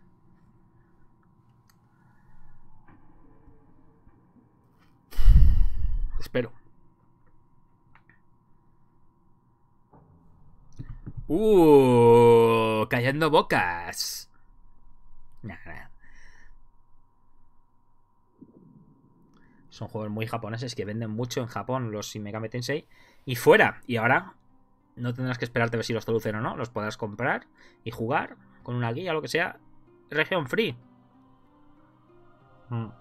Espero. Uh, callando bocas. Nah, nah. Son juegos muy japoneses que venden mucho en Japón los Shin Megami Tensei y fuera. Y ahora no tendrás que esperarte a ver si los traducen o no. Los podrás comprar y jugar con una guía o lo que sea. Region Free. Mm.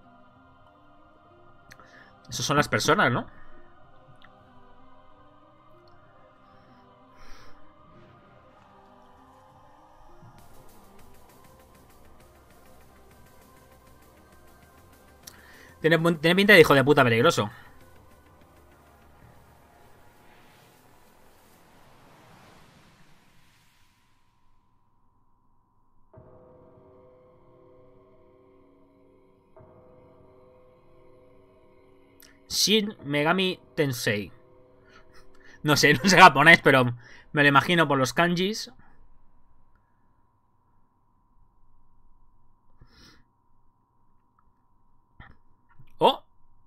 Esas son las personas, ¿no? Tiene, tiene pinta de hijo de puta peligroso. Shin Megami Tensei. No sé, no sé japonés, pero me lo imagino por los kanjis. ¡Oh!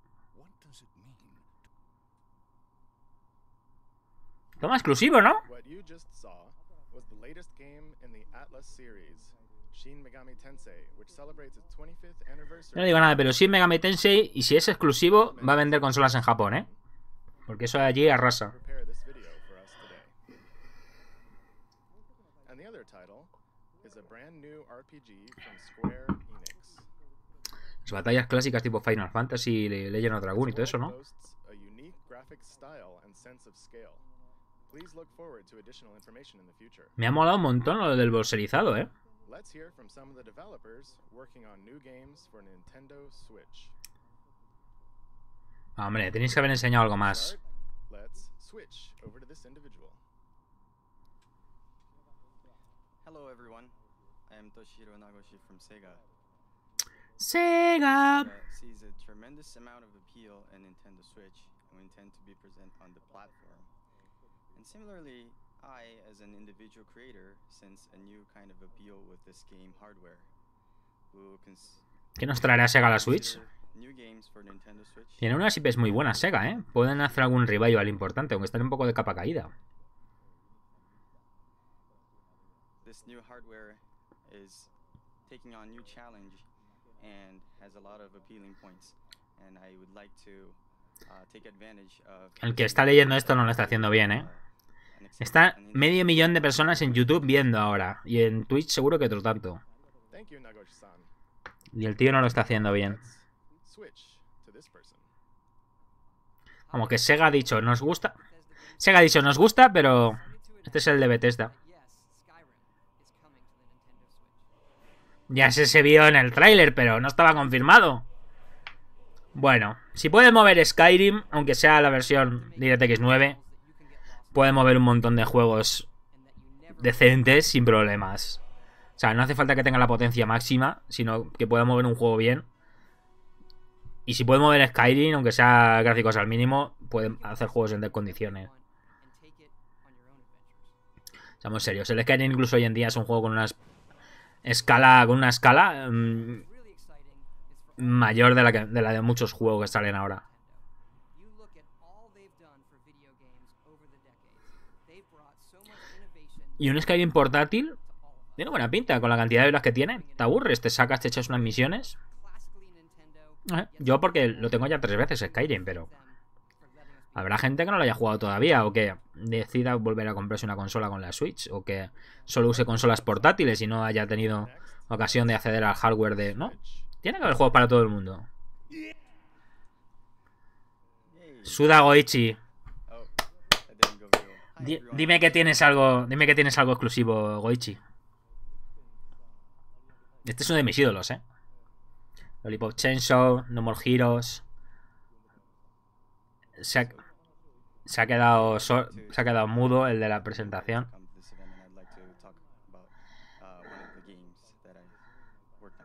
Toma exclusivo, ¿no? What you just saw was the latest game in the Atlas series, Shin Megami Tensei, which celebrates its twenty-fifth anniversary. No digo nada, pero Shin Megami Tensei, y si es exclusivo, va a vender consolas en Japón, ¿eh? Porque eso de allí arrasa. Prepare this video for us today. And the other title is a brand new R P G from Square Enix. Las batallas clásicas tipo Final Fantasy, Legend of Dragon y todo eso, ¿no? Boasts a unique graphic style and sense of scale. Please look forward to additional information in the future. Me ha molado un montón lo del bolserizado, ¿eh? Let's hear from some of the developers working on new games for Nintendo Switch. Ah, hombre, tenéis que haber enseñado algo más. Start, let's switch over to this individual. Hello everyone, I am Toshiro Nagoshi from Sega. Sega. Sega sees a tremendous amount of appeal in Nintendo Switch, and we intend to be present on the platform. And similarly, I, as an individual creator, sense a new kind of appeal with this game hardware. We will cons ¿Qué nos traerá Sega a la Switch? consider new games for Nintendo Switch. Tienen unas I Ps muy buenas Sega, ¿eh? Pueden hacer algún revival importante, aunque están un poco de capa caída. This new hardware is taking on new challenge and has a lot of appealing points, and I would like to uh, take advantage of. El que está leyendo esto no lo está haciendo bien, ¿eh? Está medio millón de personas en YouTube viendo ahora. Y en Twitch seguro que otro tanto. Thank you, Nagoshi-san. Y el tío no lo está haciendo bien. Let's switch to this person. Como que Sega ha dicho, nos gusta. Sega ha dicho, nos gusta, pero este es el de Bethesda. Ya se, se vio en el tráiler, pero no estaba confirmado. Bueno, si puede mover Skyrim, aunque sea la versión DirectX nueve, puede mover un montón de juegos decentes sin problemas. O sea, no hace falta que tenga la potencia máxima, sino que pueda mover un juego bien. Y si puede mover Skyrim, aunque sea gráficos al mínimo, puede hacer juegos en condiciones. Seamos serios, el Skyrim incluso hoy en día es un juego con una escala, con una escala mmm, mayor de la, que, de la de muchos juegos que salen ahora. Y un Skyrim portátil tiene buena pinta con la cantidad de horas que tiene. Te aburres, te sacas, te echas unas misiones. Eh, yo porque lo tengo ya tres veces Skyrim, pero habrá gente que no lo haya jugado todavía o que decida volver a comprarse una consola con la Switch o que solo use consolas portátiles y no haya tenido ocasión de acceder al hardware de... ¿No? Tiene que haber juegos para todo el mundo. Suda Goichi. Oh, that didn't go real. Hi, Di- everyone. dime que tienes algo, dime que tienes algo exclusivo, Goichi. Este es uno de mis ídolos, eh. Lollipop Chainsaw, No More Heroes. Se ha, se ha quedado so- se ha quedado mudo el de la presentación. Come to this event, and I'd like to talk about uh, one of the games that I worked on.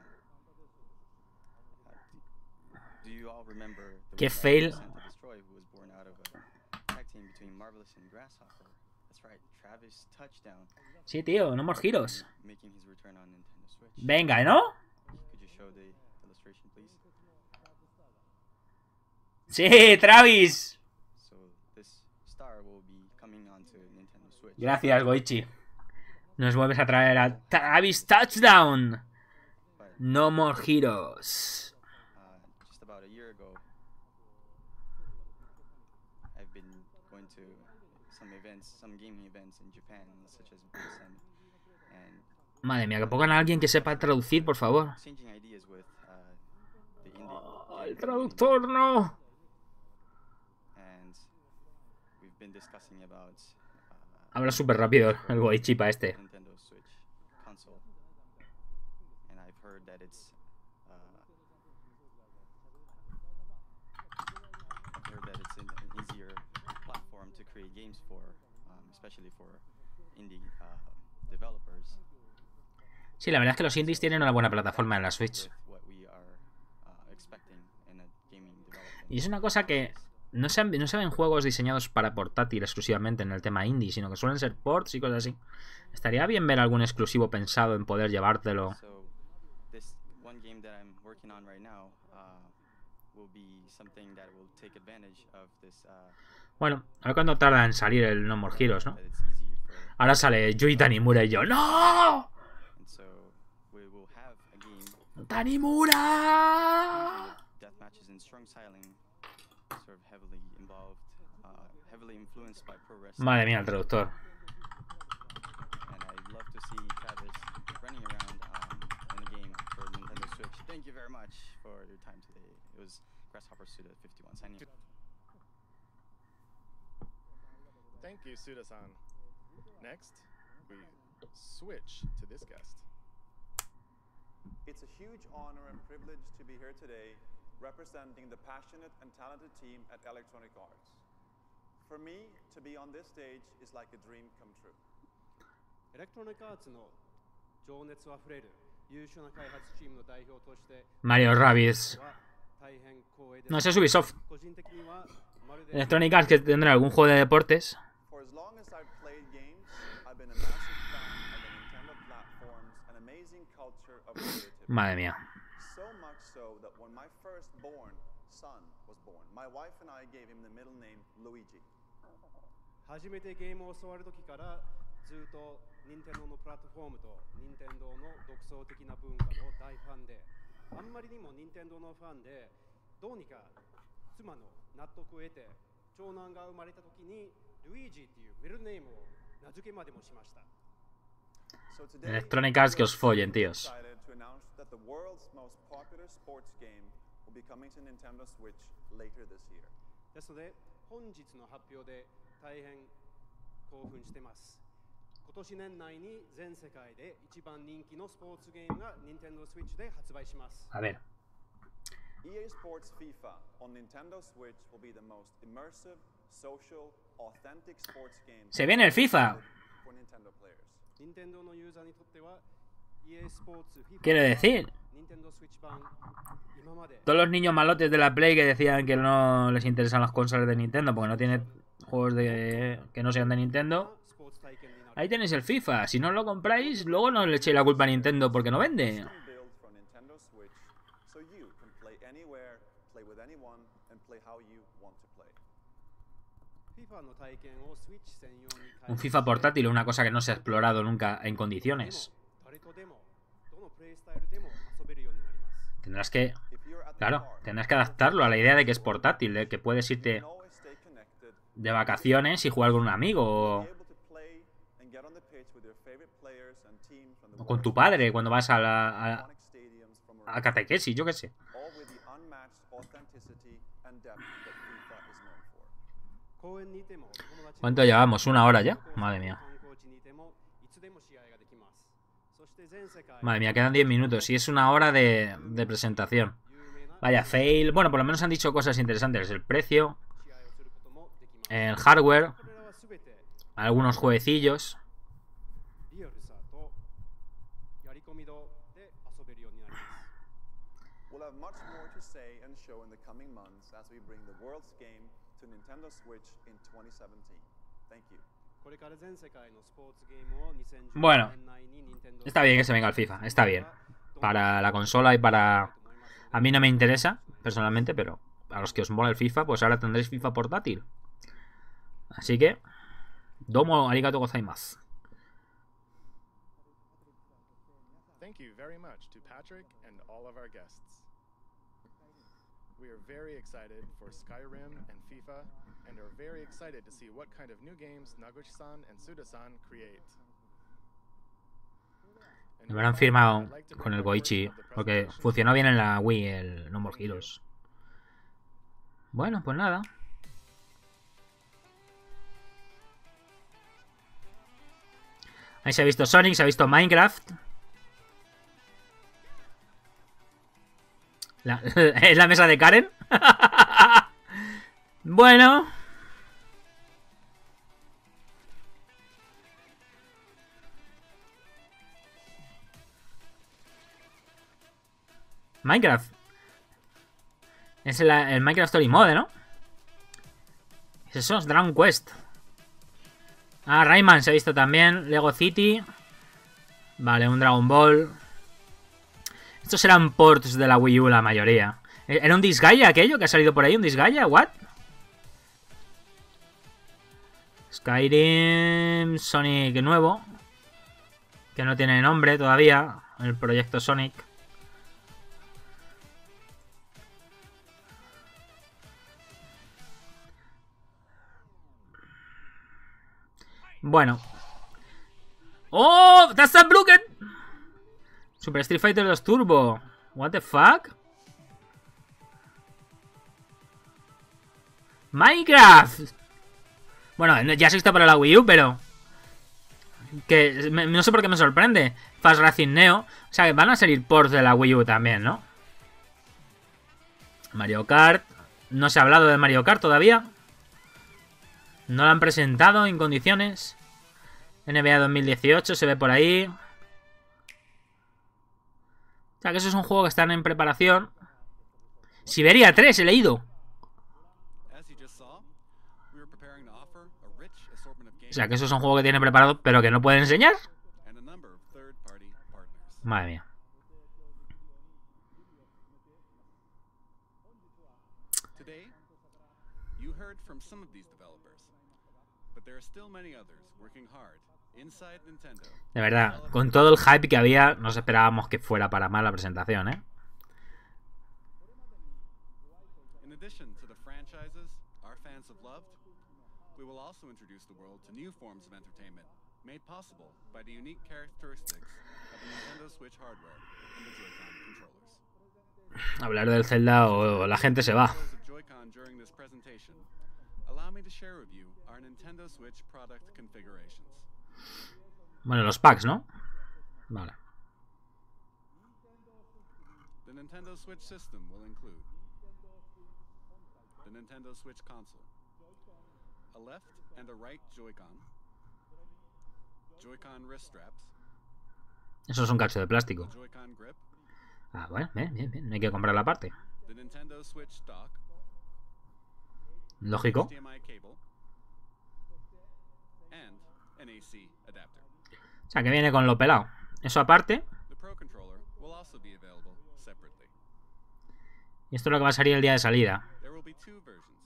Uh, do, do you all remember the Qué robot fail. Sent to Destroy, who was born out of a tag team between Marvelous and Grasshopper? That's right, Travis Touchdown, Sí, tío, No More Heroes. making his return on Nintendo Switch. Venga, ¿no? Could you show the illustration, please? Sí, Travis. So this star will be coming onto Nintendo Switch. Gracias, Goichi. Nos vuelves a traer a Travis Touchdown. But No More Heroes. uh, just about a year ago, I've been going to some events, some gaming events in Japan, such as Blue Summit, and Madre mía, que pongan a alguien que sepa traducir, por favor. exchanging ideas with uh, the indie. Oh, game el community. traductor no. And we've been discussing about uh, Habla súper rápido el Goichi para este. Nintendo Switch console, and I've heard that it's uh, I've heard that it's an, an easier platform to create games for, um, especially for indie uh, developers. Sí, la verdad es que los indies tienen una buena plataforma en la Switch. With what we are uh, expecting in a gaming development. Y es una cosa que no se, no se ven juegos diseñados para portátil exclusivamente en el tema indie, sino que suelen ser ports y cosas así. Estaría bien ver algún exclusivo pensado en poder llevártelo. So this one game that I'm working on right now uh, will be something that will take advantage of this. Uh, Bueno, a ver cuándo tarda en salir el No More Heroes, ¿no? that it's easy for, Ahora sale Yui Tanimura y yo. ¡No! and so we will have a game ¡Tanimura! death matches in strong styling, sort of heavily involved, uh, heavily influenced by pro wrestling. Madre mía, el traductor. And I'd love to see Travis running around um, in a game for Nintendo Switch. Thank you very much for your time today. It was Grasshopper Suda fifty-one signing. Thank you, Suda-san. Next, we switch to this guest. It's a huge honor and privilege to be here today representing the passionate and talented team at Electronic Arts. For me, to be on this stage is like a dream come true. エレクトロニックアーツの情熱あふれる優秀な開発チームの代表として Mario Rabbids. は大変光栄です。 No, ese es Ubisoft. 個人的にはまるで Electronic Arts que tendrá algún juego de deportes. For as long as I've played games, I've been a massive fan of the Nintendo platforms and amazing culture of creativity. Madre mía. So much so that when my first firstborn son was born. My wife and I gave him the middle name Luigi. 初めてゲームを教わる時からずっと任天堂のプラットフォームと任天堂の独創的な文化の大ファンで、あんまりにも任天堂のファンで、どうにか妻の納得を得て長男が生まれた時にルイージっていうミドルネームを名付けまでもしました。 So today, Electronic Arts que os follen, we're tíos. excited to announce that the world's most popular sports game will be coming to Nintendo Switch later this year. ですので本日の発表で大変興奮してます。今年年内に全世界で一番人気のスポーツゲームが Nintendo Switch で発売します。 A ver. E A Sports FIFA on Nintendo Switch will be the most immersive, social, authentic sports game Se viene el FIFA. for Nintendo players. 任天堂のユーザーにとっては E A Sports FIFA Quiero decir, Nintendo Switch 版今まで todos los niños malotes de la Play que decían que no les interesan las consolas de Nintendo porque no tiene juegos de que no sean de Nintendo. スポーツ体験になる Ahí tenéis el FIFA. Si no lo compráis, luego no le echéis la culpa a Nintendo porque no vende. Custom built for Nintendo Switch, so you can play anywhere, play with anyone, and play how you want to play. FIFA の体験を Switch 専用に開 Un 発 FIFA portátil, una cosa que no se ha explorado nunca en condiciones. 誰とでもどのプレイスタイルでも遊べるようになります。 Tendrás que, If you're at the claro, park, tendrás que adaptarlo a la idea de que es portátil, de que puedes you irte can always stay connected, de vacaciones y jugar con un amigo o, be able to play and get on the pitch with your favorite players and teams from the o con tu world's padre cuando vas a la a, iconic stadiums from a around catequesis, yo qué sé. all with the unmatched authenticity and depth that FIFA is known for. 公園にいても友達 ¿Cuánto llevamos? ¿Una hora ya? Madre mía. 観光地にいてもいつでも試合ができます。そして全世界 Madre mía, quedan diez minutos y es una hora de, de presentación. 有名な Vaya, fail. Bueno, por lo menos han dicho cosas interesantes. El precio, 試合をすることもできます。 el hardware, これらはすべて algunos jueguecillos. リアルさとやり込み度で遊べるようになります。 We'll have much more to say and show in the coming months as we bring the world's game to Nintendo Switch in twenty seventeen. Thank you. これから全世界のスポーツゲームをにせんじゅう Bueno, 年内に Nintendo está bien que se venga el FIFA, está bien. Para la consola y para... A mí no me interesa, personalmente, pero a los que os mola el FIFA, pues ahora tendréis FIFA portátil. Así que... Domo arigato gozaimasu. Thank you very much to Patrick and all of our guests. We are very excited for Skyrim and FIFA, and are very excited to see what kind of new games Naguchi-san and Suda-san create. And Me habrán now, firmado I'd like to con bring el the portion Goichi, of the porque presentation funcionó to bien en you. la Wii el No More Heroes. Bueno, pues nada. Ahí se ha visto Sonic, se ha visto Minecraft. La- ¿Es la mesa de Karen? Bueno. Minecraft. Es el, el Minecraft Story Mode, ¿no? Es eso, es Dragon Quest. Ah, Rayman se ha visto también. Lego City. Vale, un Dragon Ball. Estos eran ports de la Wii U la mayoría. ¿Era un Disgaea aquello que ha salido por ahí? ¿Un Disgaea? ¿What? Skyrim... Sonic nuevo. Que no tiene nombre todavía. El proyecto Sonic. Bueno. ¡Oh! ¡That's a Blocket! Super Street Fighter dos Turbo. What the fuck? Minecraft. Bueno, ya se está para la Wii U, pero... Que me- no sé por qué me sorprende. Fast Racing Neo. O sea, que van a salir ports de la Wii U también, ¿no? Mario Kart. No se ha hablado de Mario Kart todavía. No lo han presentado en condiciones. N B A dos mil dieciocho se ve por ahí. O sea, que eso es un juego que están en preparación. Siberia tres, he leído. As you just saw, we were preparing to offer a rich assortment of O games sea, que eso es un juego que tiene preparado, pero que no puede enseñar. and a number of third-party partners. Madre mía. Today, you heard from some of these developers, but there are still many others working hard inside Nintendo. De verdad, con todo el hype que había, nos esperábamos que fuera para mal la presentación, ¿eh? In addition to the franchises our fans have loved, we will also introduce the world to new forms of entertainment made possible by the unique characteristics of the Nintendo Switch hardware and the Joy-Con controllers. Hablar del Zelda o la gente se va. For those of Joy-Con during this presentation, allow me to share with you our Nintendo Switch product configurations. Bueno, los packs, ¿no? Vale. The Nintendo Switch system will include the Nintendo Switch console, a left and a right Joy-Con, Joy-Con wrist straps, Eso es un cacho de plástico. Joy-Con grip, Ah, bueno, bien, bien, bien. No hay que comprar la parte. the Nintendo Switch dock, Lógico. H D M I cable, and an A C adapter. O sea, que viene con lo pelado. Eso aparte. The Pro Controller will also be available separately. Y esto es lo que va a salir el día de salida. There will be two versions.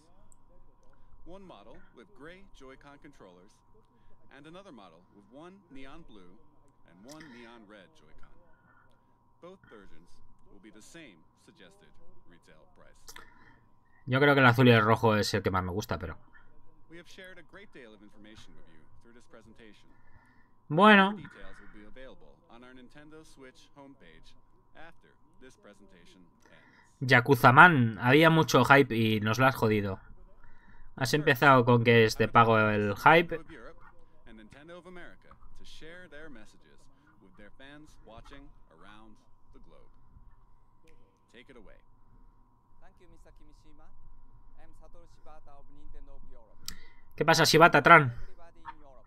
One model with gray Joy-Con controllers, and another model with one neon blue and one neon red Joy-Con. Both versions will be the same suggested retail price. Yo creo que el azul y el rojo es el que más me gusta, pero... We have shared a great deal of information with you through this presentation. Bueno, Details will be available on our Nintendo Switch homepage after this presentation ends. Yakuzaman, había mucho hype y nos lo has jodido. Has empezado con que es de pago el hype. Nintendo of Europe and Nintendo of America to share their messages with their fans watching around the globe. Take it away. Thank you, Mister Kimishima. I'm Satoru Shibata of Nintendo of Europe. ¿Qué pasa, Shibata, Tran? Everybody in Europe.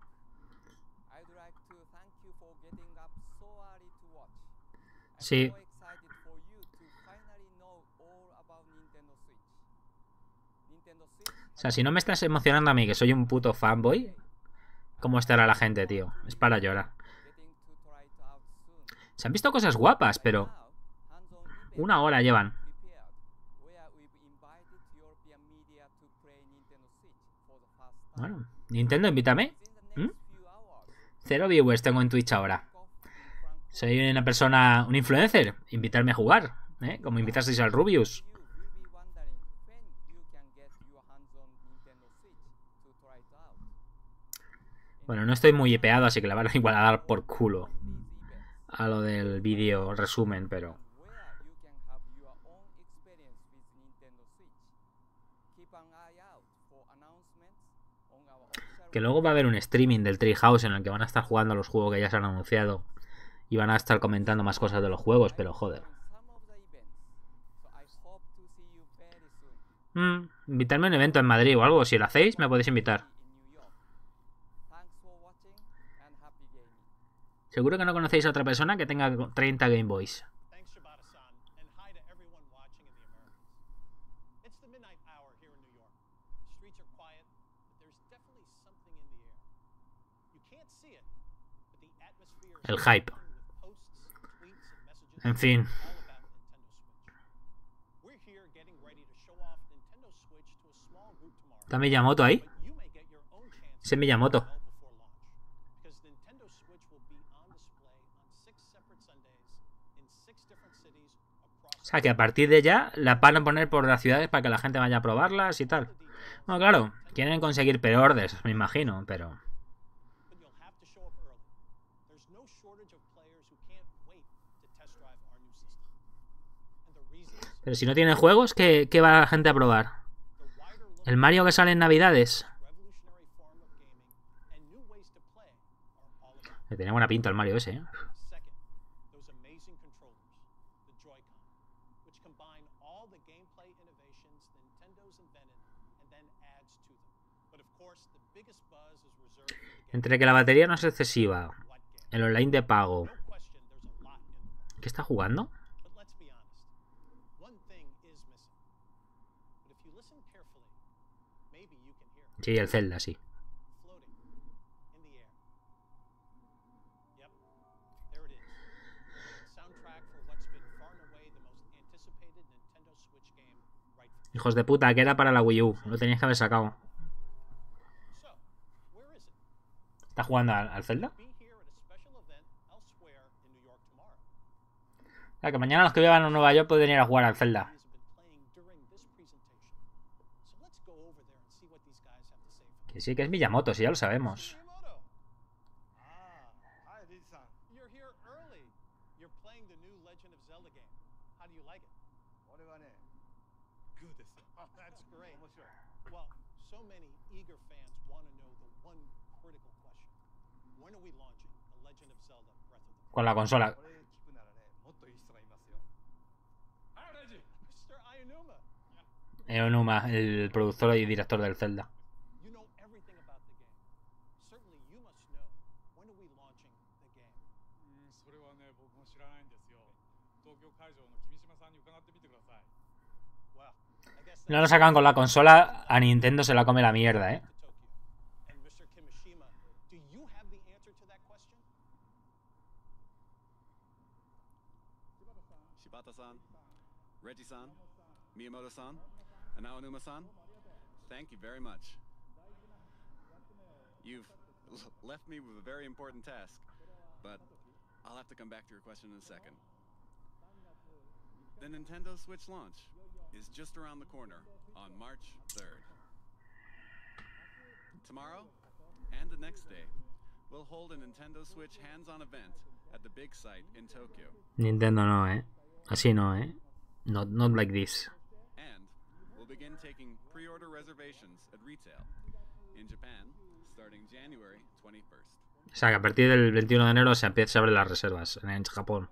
I'd like to thank you for getting up so early to watch. I'm Sí. so excited for you to finally know all about Nintendo Switch. Nintendo Switch O sea, si no me estás emocionando a mí, que soy un puto fanboy, ¿cómo estará la gente, tío? Es para llorar. getting to try it out soon. Se han visto cosas guapas, pero... Now, hands-on event Una hora llevan. prepared, where we've invited European media to play Nintendo Switch for the first time. Bueno, Nintendo, invítame. Within the ¿Mm? next few hours, Cero viewers tengo en Twitch ahora. kick off in Frankfurt. Soy una persona, un influencer. Invitarme a jugar, ¿eh? Como invitasteis al Rubius. You will be wondering when you can get your hands on Nintendo Switch to try it out. Bueno, no estoy muy hipeado, así que la van a igual a dar por culo These events, a lo del vídeo resumen, pero... where you can have your own experience with Nintendo Switch. Keep an eye out for announcements on our official Que luego va a haber un streaming del Treehouse en el que van a estar jugando los juegos que ya se han anunciado. Y van a estar comentando más cosas de los juegos, pero joder. some of the events. So I hope to see you very soon. Mm, invitarme a un evento en Madrid o algo. Si lo hacéis, me podéis invitar. In New York. Thanks for watching and happy gaming. Seguro que no conocéis a otra persona que tenga treinta Game Boys. Thanks, Shibata-san, and hi to everyone watching in the Americas. It's the midnight hour here in New York. The streets are quiet, but there's definitely something in the air. You can't see it, but the atmosphere is El hype. filled with posts, tweets, and messages En fin. all about Nintendo Switch. We're here getting ready to show off Nintendo Switch to a small group tomorrow. ¿Está Miyamoto ahí? But you may get your own chance Ese Miyamoto. well before launch, because Nintendo Switch will be on display on six separate Sundays in six different cities across O sea, que a partir de ya la van a poner por las ciudades para que la gente vaya a probarlas y tal. Bueno, claro, quieren conseguir pre-orders, me imagino, pero... but you'll have to show up early. There's no shortage of players who can't wait to test drive our new system. And the reasons, Pero si no tienen juegos, ¿qué, qué va la gente a probar? the wider look ¿El Mario que sale en Navidades? revolutionary form of gaming and new ways to play are all about. Le tenía buena pinta el Mario ese, ¿eh? Second, those amazing controllers, the Joy-Con, which combine all the gameplay innovations Nintendo's invented and then adds to them. But of course, the biggest buzz is reserved for the game. Entre que la batería no es excesiva, What game? el online de pago... No question there's a lot in the world. ¿Qué está jugando? But let's be honest. One thing is missing. But if you listen carefully, maybe you can hear it Sí, el Zelda, sí. floating in the air. Yep, there it is. The soundtrack for what's been far and away the most anticipated Nintendo Switch game right from Y Hijos de puta, que era para la Wii U. Lo tenías que haber sacado. So, where is it? ¿Está jugando al, al Zelda? Be here at a special event elsewhere in New York tomorrow. Claro, que mañana los que vivan en Nueva York pueden ir a jugar al Zelda. Has been playing during this presentation. So let's go over there and see what these guys have to say. Que sí, que es Miyamoto, si ya lo sabemos. Miyamoto. Ah, hi, Lee-san. You're here early. You're playing the new Legend of Zelda game. How do you like it? Good. Oh, that's great. Well, so many eager fans want to know the one critical question. When are we launching The Legend of Zelda Breath of the Wild? Con la consola. mister Aonuma. Aonuma, el productor y director del Zelda. You know everything about the game. Certainly you must know. When are we launching the game? Well, I guess No lo sacan con la consola, a Nintendo se la come la mierda, eh. to Tokyo. And mister Kimishima, do you have the answer to that question? Shibata-san, Reggie-san, Miyamoto-san, and Aonuma-san, thank you very much. You've l- left me with a very important task, but I'll have to come back to your question in a second. The Nintendo Switch launch is just around the corner on March third. Tomorrow and the next day, we'll hold a Nintendo Switch hands-on event at the big site in Tokyo. Nintendo no, eh. Así no, eh. Not, not like this. And we'll begin taking pre-order reservations at retail in Japan starting January twenty-first. O sea, que a partir del veintiuno de enero se empieza a abrir las reservas en Japón.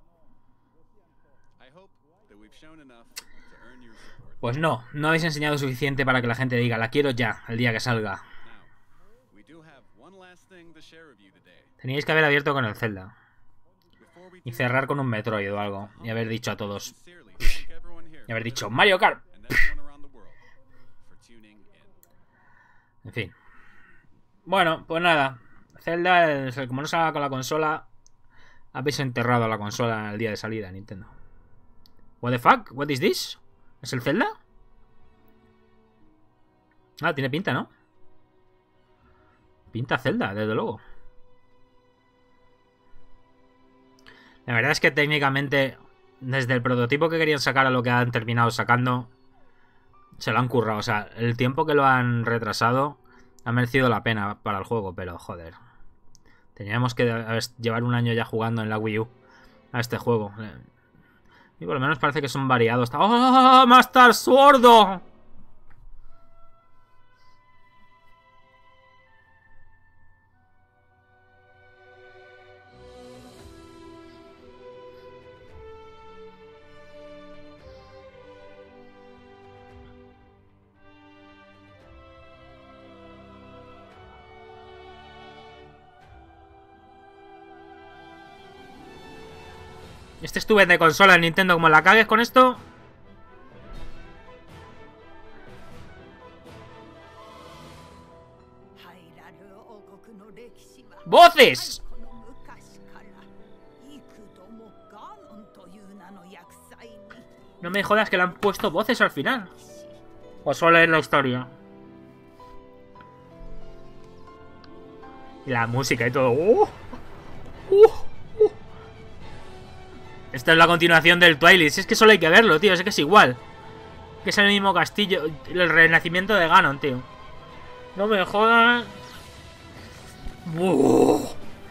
I hope that we've shown enough to earn your support. Pues no, no habéis enseñado suficiente para que la gente diga, la quiero ya, el día que salga. Now, we do have one last thing to share with you today. Teníais que haber abierto con el Zelda. Before we Y do, cerrar con un Metroid o algo. Y haber dicho a todos. sincerely thank everyone here Y haber dicho, Mario Kart. and everyone around the world for tuning in. En fin. Bueno, pues nada. Zelda, eh, como no salga con la consola, habéis enterrado la consola el día de salida de Nintendo. What the fuck? What is this? ¿Es el Zelda? Ah, tiene pinta, ¿no? Pinta Zelda, desde luego. La verdad es que técnicamente, desde el prototipo que querían sacar a lo que han terminado sacando, se lo han currado. O sea, el tiempo que lo han retrasado ha merecido la pena para el juego, pero joder. Teníamos que llevar un año ya jugando en la Wii U a este juego. Y por lo menos parece que son variados. ¡Oh, Master Sword! Este estuve de consola en Nintendo, como la cagues con esto. ¡Voces! No me jodas que le han puesto voces al final. O solo es la historia. Y la música y todo. ¡Uh! ¡Uh! Esta es la continuación del Twilight. Si es que solo hay que verlo, tío. Es que es igual. Que es el mismo castillo. El renacimiento de Ganon, tío. No me jodas. ¡Oh!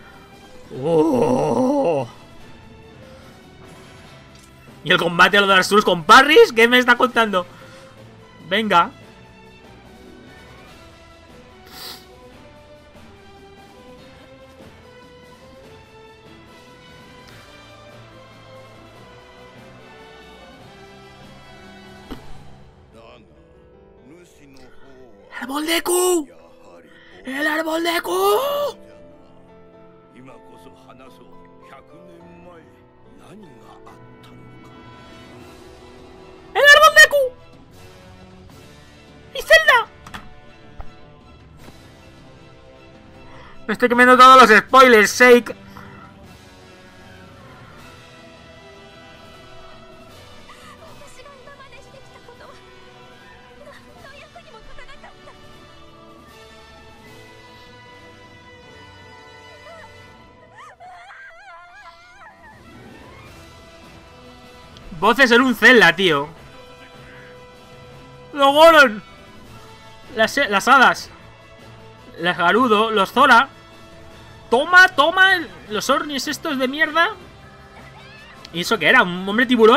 ¡Oh! ¿Y el combate a lo de Dark Souls con parries? ¿Qué me está contando? Venga. ¡El árbol de Q! ¡El árbol de Q! ¡El árbol de Q! ¡Y Zelda! Me estoy comiendo todos los spoilers, Shake. Voces en un Zelda, tío. Los Goron. Las, las hadas. Los Garudo. Los Zora. Toma, toma. Los Ornis estos de mierda. ¿Y eso qué era? ¿Un hombre tiburón?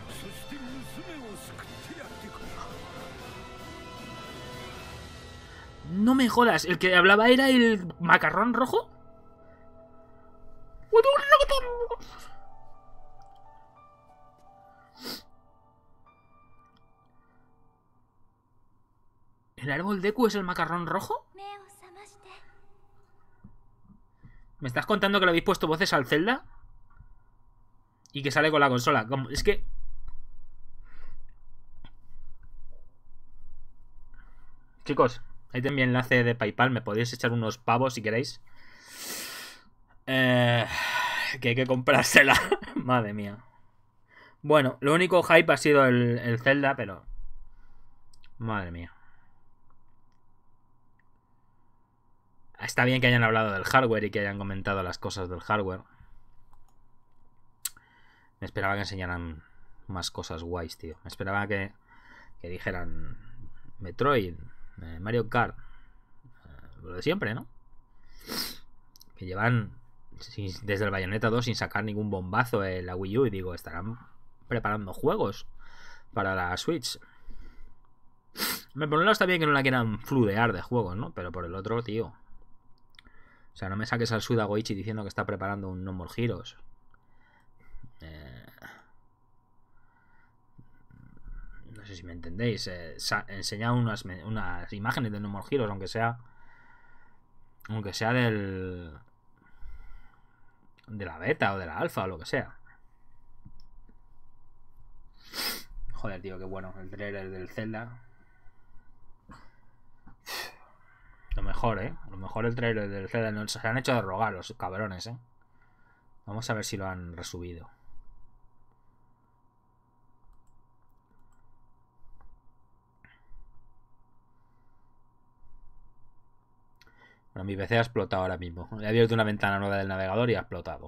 No me jodas. ¿El que hablaba era el macarrón rojo? ¿El árbol Deku es el macarrón rojo? ¿Me estás contando que le habéis puesto voces al Zelda? Y que sale con la consola. Como, es que... Chicos, ahí también enlace de PayPal. Me podéis echar unos pavos si queréis. Eh, que hay que comprársela. Madre mía. Bueno, lo único hype ha sido el, el Zelda, pero... Madre mía. Está bien que hayan hablado del hardware y que hayan comentado las cosas del hardware. Me esperaba que enseñaran más cosas guays, tío. Me esperaba que, que dijeran Metroid, eh, Mario Kart. Eh, lo de siempre, ¿no? Que llevan sin, desde el Bayonetta dos sin sacar ningún bombazo en la Wii U. Y digo, estarán preparando juegos para la Switch. Por un lado está bien que no la quieran fludear de juegos, ¿no? Pero por el otro, tío. O sea, no me saques al Suda Goichi diciendo que está preparando un No More Heroes. Eh, no sé si me entendéis. Eh, enseña unas, unas imágenes de No More Heroes, aunque sea. Aunque sea del. De la beta o de la alfa o lo que sea. Joder, tío, qué bueno. El trailer del Zelda. Lo mejor, ¿eh? Lo mejor el trailer del Zelda. Se han hecho de rogar los cabrones, ¿eh? Vamos a ver si lo han resubido. Bueno, mi P C ha explotado ahora mismo. He abierto una ventana nueva del navegador y ha explotado.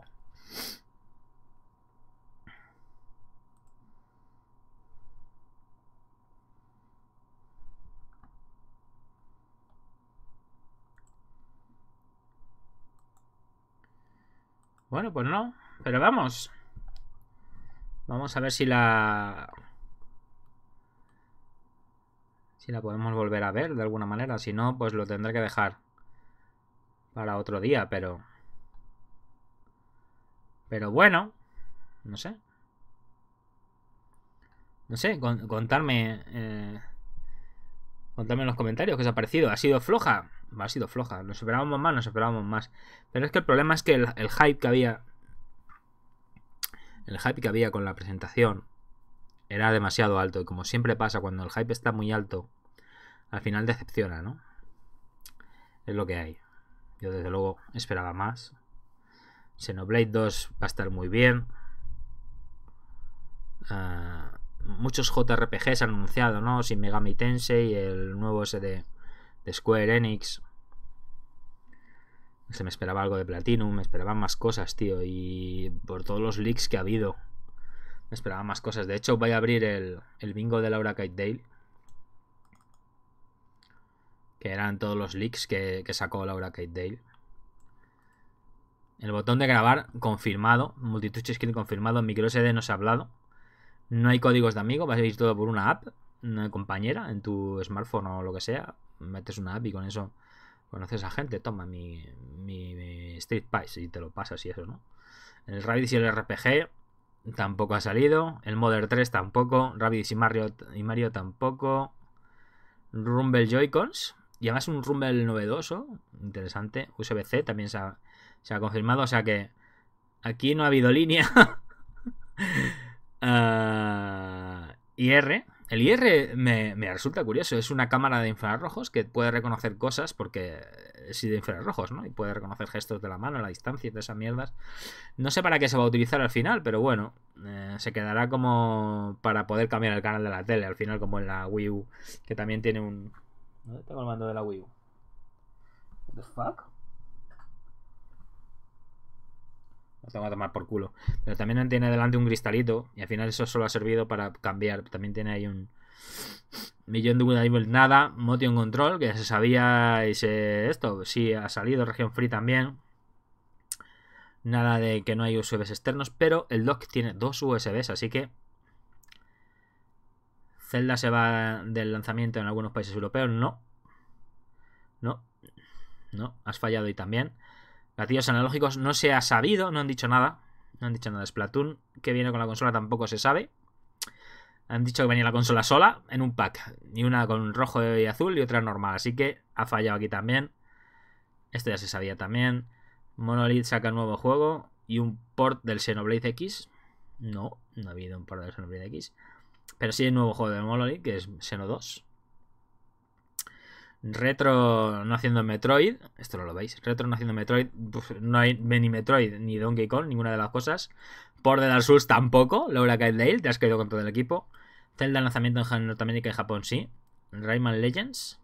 Bueno, pues no. Pero vamos. Vamos a ver si la... Si la podemos volver a ver de alguna manera. Si no, pues lo tendré que dejar para otro día, pero... Pero bueno. No sé. No sé, con, contarme... Eh, contarme en los comentarios qué os ha parecido. ¿Ha sido floja? Ha sido floja. Nos esperábamos más, nos esperábamos más. Pero es que el problema es que el, el hype que había... El hype que había con la presentación era demasiado alto. Y como siempre pasa, cuando el hype está muy alto, al final decepciona, ¿no? Es lo que hay. Yo desde luego esperaba más. Xenoblade dos va a estar muy bien. Uh, muchos J R P Gs han anunciado, ¿no? Shin Megami Tensei, el nuevo ese de, de Square Enix. Se me esperaba algo de Platinum, me esperaban más cosas, tío. Y por todos los leaks que ha habido, me esperaba más cosas. De hecho, voy a abrir el, el bingo de Laura Kite Dale, que eran todos los leaks que, que sacó Laura Kite Dale. El botón de grabar confirmado, multitouch screen confirmado, micro S D no se ha hablado. No hay códigos de amigo, vas a ir todo por una app, una compañera en tu smartphone o lo que sea. Metes una app y con eso conoces a gente. Toma mi, mi, mi Street Pies y te lo pasas y eso, ¿no? El Rabbids y el R P G tampoco ha salido. El Mother tres tampoco. Rabbids y Mario, y Mario tampoco. Rumble Joy-Cons. Y además un Rumble novedoso. Interesante. U S B C también se ha, se ha confirmado. O sea que aquí no ha habido línea. uh, I R. El I R me, me resulta curioso. Es una cámara de infrarrojos que puede reconocer cosas porque es de infrarrojos, ¿no? Y puede reconocer gestos de la mano a la distancia y de esas mierdas. No sé para qué se va a utilizar al final, pero bueno, eh, se quedará como para poder cambiar el canal de la tele. Al final, como en la Wii U, que también tiene un... ¿Dónde tengo el mando de la Wii U? What the fuck? Lo tengo a tomar por culo. Pero también tiene delante un cristalito. Y al final eso solo ha servido para cambiar. También tiene ahí un millón de Unable. Nada. Motion Control, que se sabía. Y se. Esto, sí, ha salido. Región Free también. Nada de que no hay U S Bs externos. Pero el dock tiene dos U S Bs. Así que Zelda se va del lanzamiento en algunos países europeos. No. No. No. Has fallado ahí también. Gatillos analógicos no se ha sabido. No han dicho nada. No han dicho nada. Splatoon que viene con la consola tampoco se sabe. Han dicho que venía la consola sola en un pack. Y una con rojo y azul y otra normal. Así que ha fallado aquí también. Esto ya se sabía también. Monolith saca un nuevo juego. Y un port del Xenoblade X. No, no ha habido un port del Xenoblade X. Pero sí hay un nuevo juego de Monolith, que es Xeno dos. Retro no haciendo Metroid. Esto no lo veis. Retro no haciendo Metroid. Uf, no hay ni Metroid ni Donkey Kong, ninguna de las cosas. Por The Dark Souls tampoco. Laura Kyle, te has caído con todo el equipo. Zelda lanzamiento en Norteamérica y Japón, sí. Rayman Legends.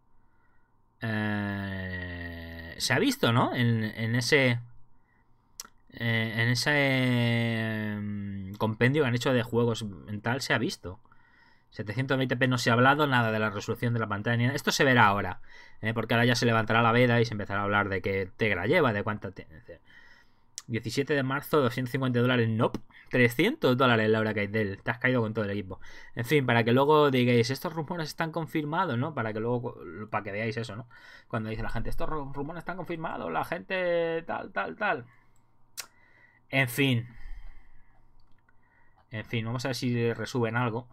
Eh, se ha visto, ¿no? En, en ese. Eh, en ese eh, compendio que han hecho de juegos en tal, se ha visto. setecientos veinte p no se ha hablado nada de la resolución de la pantalla ni nada. Esto se verá ahora, ¿eh? Porque ahora ya se levantará la veda y se empezará a hablar de qué Tegra lleva, de cuánta diecisiete de marzo, doscientos cincuenta dólares. Nope, trescientos dólares, Laura Kaidel. Te has caído con todo el equipo. En fin, para que luego digáis, estos rumores están confirmados, ¿no? Para que luego, para que veáis eso, ¿no? Cuando dice la gente, estos rumores están confirmados, la gente tal, tal, tal. En fin. En fin, vamos a ver si resuben algo.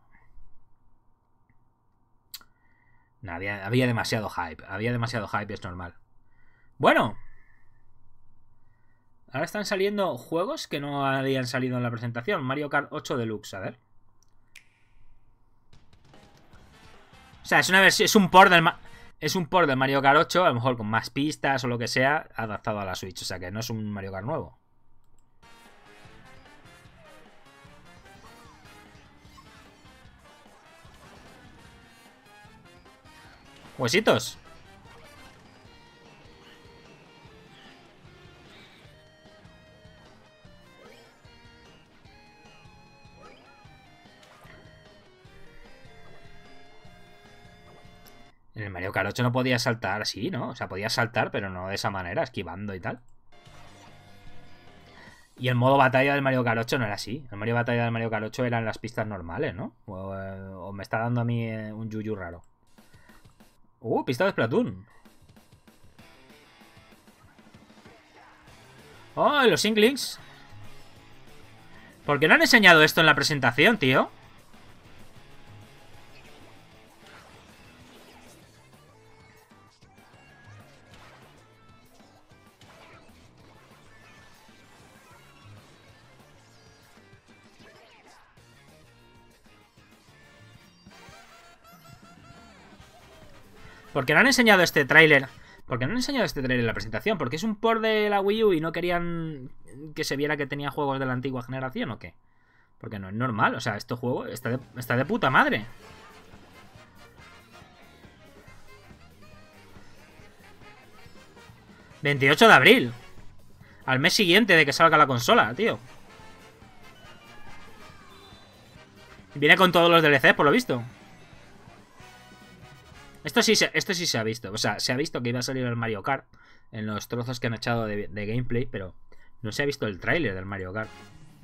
No, había, había demasiado hype. Había demasiado hype, es normal. Bueno. Ahora están saliendo juegos que no habían salido en la presentación. Mario Kart ocho Deluxe, a ver. O sea, es una versión, es un port del es un port del Mario Kart ocho, a lo mejor con más pistas o lo que sea, adaptado a la Switch. O sea, que no es un Mario Kart nuevo. Huesitos. En el Mario Kart ocho no podía saltar así, ¿no? O sea, podía saltar, pero no de esa manera, esquivando y tal. Y el modo batalla del Mario Kart ocho no era así. El Mario batalla del Mario Kart ocho eran las pistas normales, ¿no? O, o me está dando a mí un yuyu raro. Uh, pista de Splatoon. Oh, los Inklings. ¿Por qué no han enseñado esto en la presentación, tío? ¿Por qué no han enseñado este tráiler? ¿Por qué no han enseñado este tráiler en la presentación? ¿Porque es un port de la Wii U y no querían que se viera que tenía juegos de la antigua generación o qué? Porque no es normal, o sea, este juego está de, está de puta madre. veintiocho de abril. Al mes siguiente de que salga la consola, tío. Viene con todos los D L C, por lo visto. Esto sí, se, esto sí se ha visto. O sea, se ha visto que iba a salir el Mario Kart en los trozos que han echado de, de gameplay, pero no se ha visto el tráiler del Mario Kart.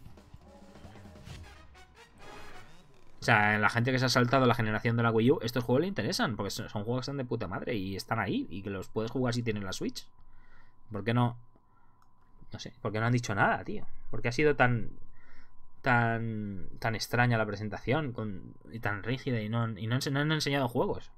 O sea, la gente que se ha saltado la generación de la Wii U, estos juegos le interesan, porque son, son juegos que están de puta madre y están ahí, y que los puedes jugar si tienes la Switch. ¿Por qué no? No sé, ¿por qué no han dicho nada, tío? ¿Por qué ha sido tan tan tan extraña la presentación con, y tan rígida y no, y no, no han enseñado juegos?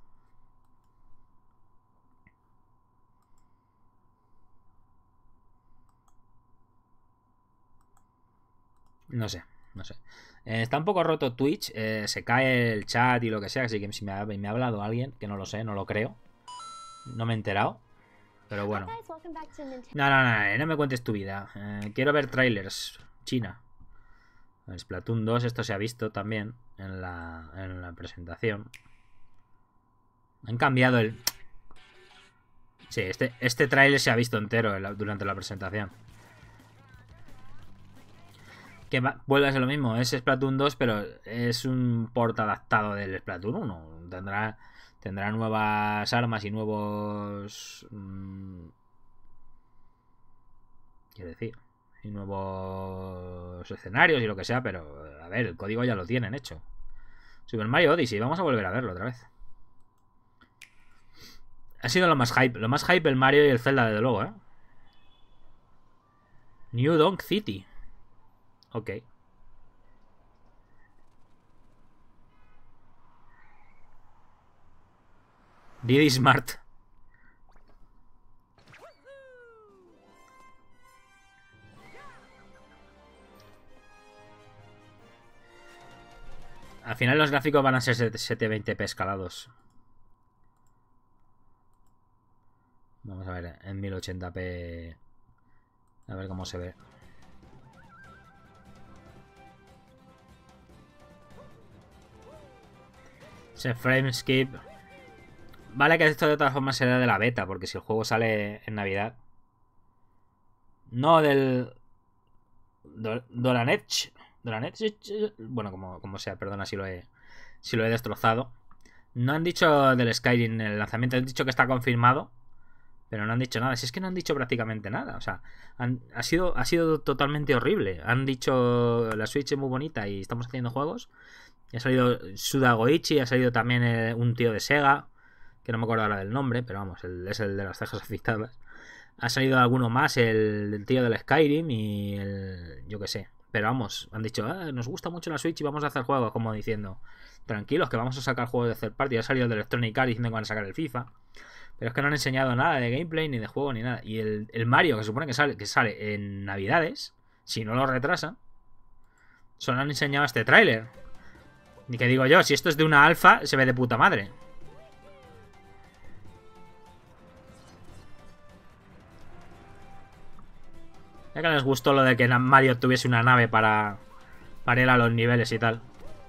No sé, no sé. Eh, está un poco roto Twitch, eh, se cae el chat y lo que sea, así que si me ha, me ha hablado alguien, que no lo sé, no lo creo. No me he enterado. Pero bueno. No, no, no, no me cuentes tu vida. Eh, quiero ver trailers. China. El Splatoon dos, esto se ha visto también en la, en la presentación. Han cambiado el... Sí, este, este trailer se ha visto entero en la, durante la presentación. que va, vuelve a ser lo mismo. Es Splatoon dos, pero es un port adaptado del Splatoon uno. Tendrá, tendrá nuevas armas y nuevos... Mmm, quiero decir... Y nuevos escenarios y lo que sea, pero... A ver, el código ya lo tienen hecho. Super Mario Odyssey, vamos a volver a verlo otra vez. Ha sido lo más hype. Lo más hype el Mario y el Zelda, desde luego, ¿eh? New Donk City. Ok. Diddy Smart. Al final los gráficos van a ser setecientos veinte p escalados. Vamos a ver en mil ochenta p. A ver cómo se ve. Ese frame skip. Vale que esto de todas formas será de la beta, porque si el juego sale en Navidad. No del... Doranech. Doranech. Bueno, como, como sea, perdona si lo he si lo he destrozado. No han dicho del Skyrim en el lanzamiento, han dicho que está confirmado. Pero no han dicho nada. Si es que no han dicho prácticamente nada. O sea, han, ha, sido, ha sido totalmente horrible. Han dicho la Switch es muy bonita y estamos haciendo juegos. Y ha salido Suda Goichi, ha salido también eh, un tío de Sega, que no me acuerdo ahora del nombre, pero vamos, el, es el de las cejas afeitadas. Ha salido alguno más, el, el tío del Skyrim y el... yo qué sé. Pero vamos, han dicho, ah, nos gusta mucho la Switch y vamos a hacer juegos, como diciendo, tranquilos que vamos a sacar juegos de third party. Ha salido el de Electronic Arts diciendo que van a sacar el FIFA. Pero es que no han enseñado nada de gameplay, ni de juego, ni nada. Y el, el Mario, que se supone que sale, que sale en Navidades, si no lo retrasan, solo han enseñado este tráiler. Ni que digo yo, si esto es de una alfa, se ve de puta madre. Ya que les gustó lo de que Mario tuviese una nave para, para ir a los niveles y tal.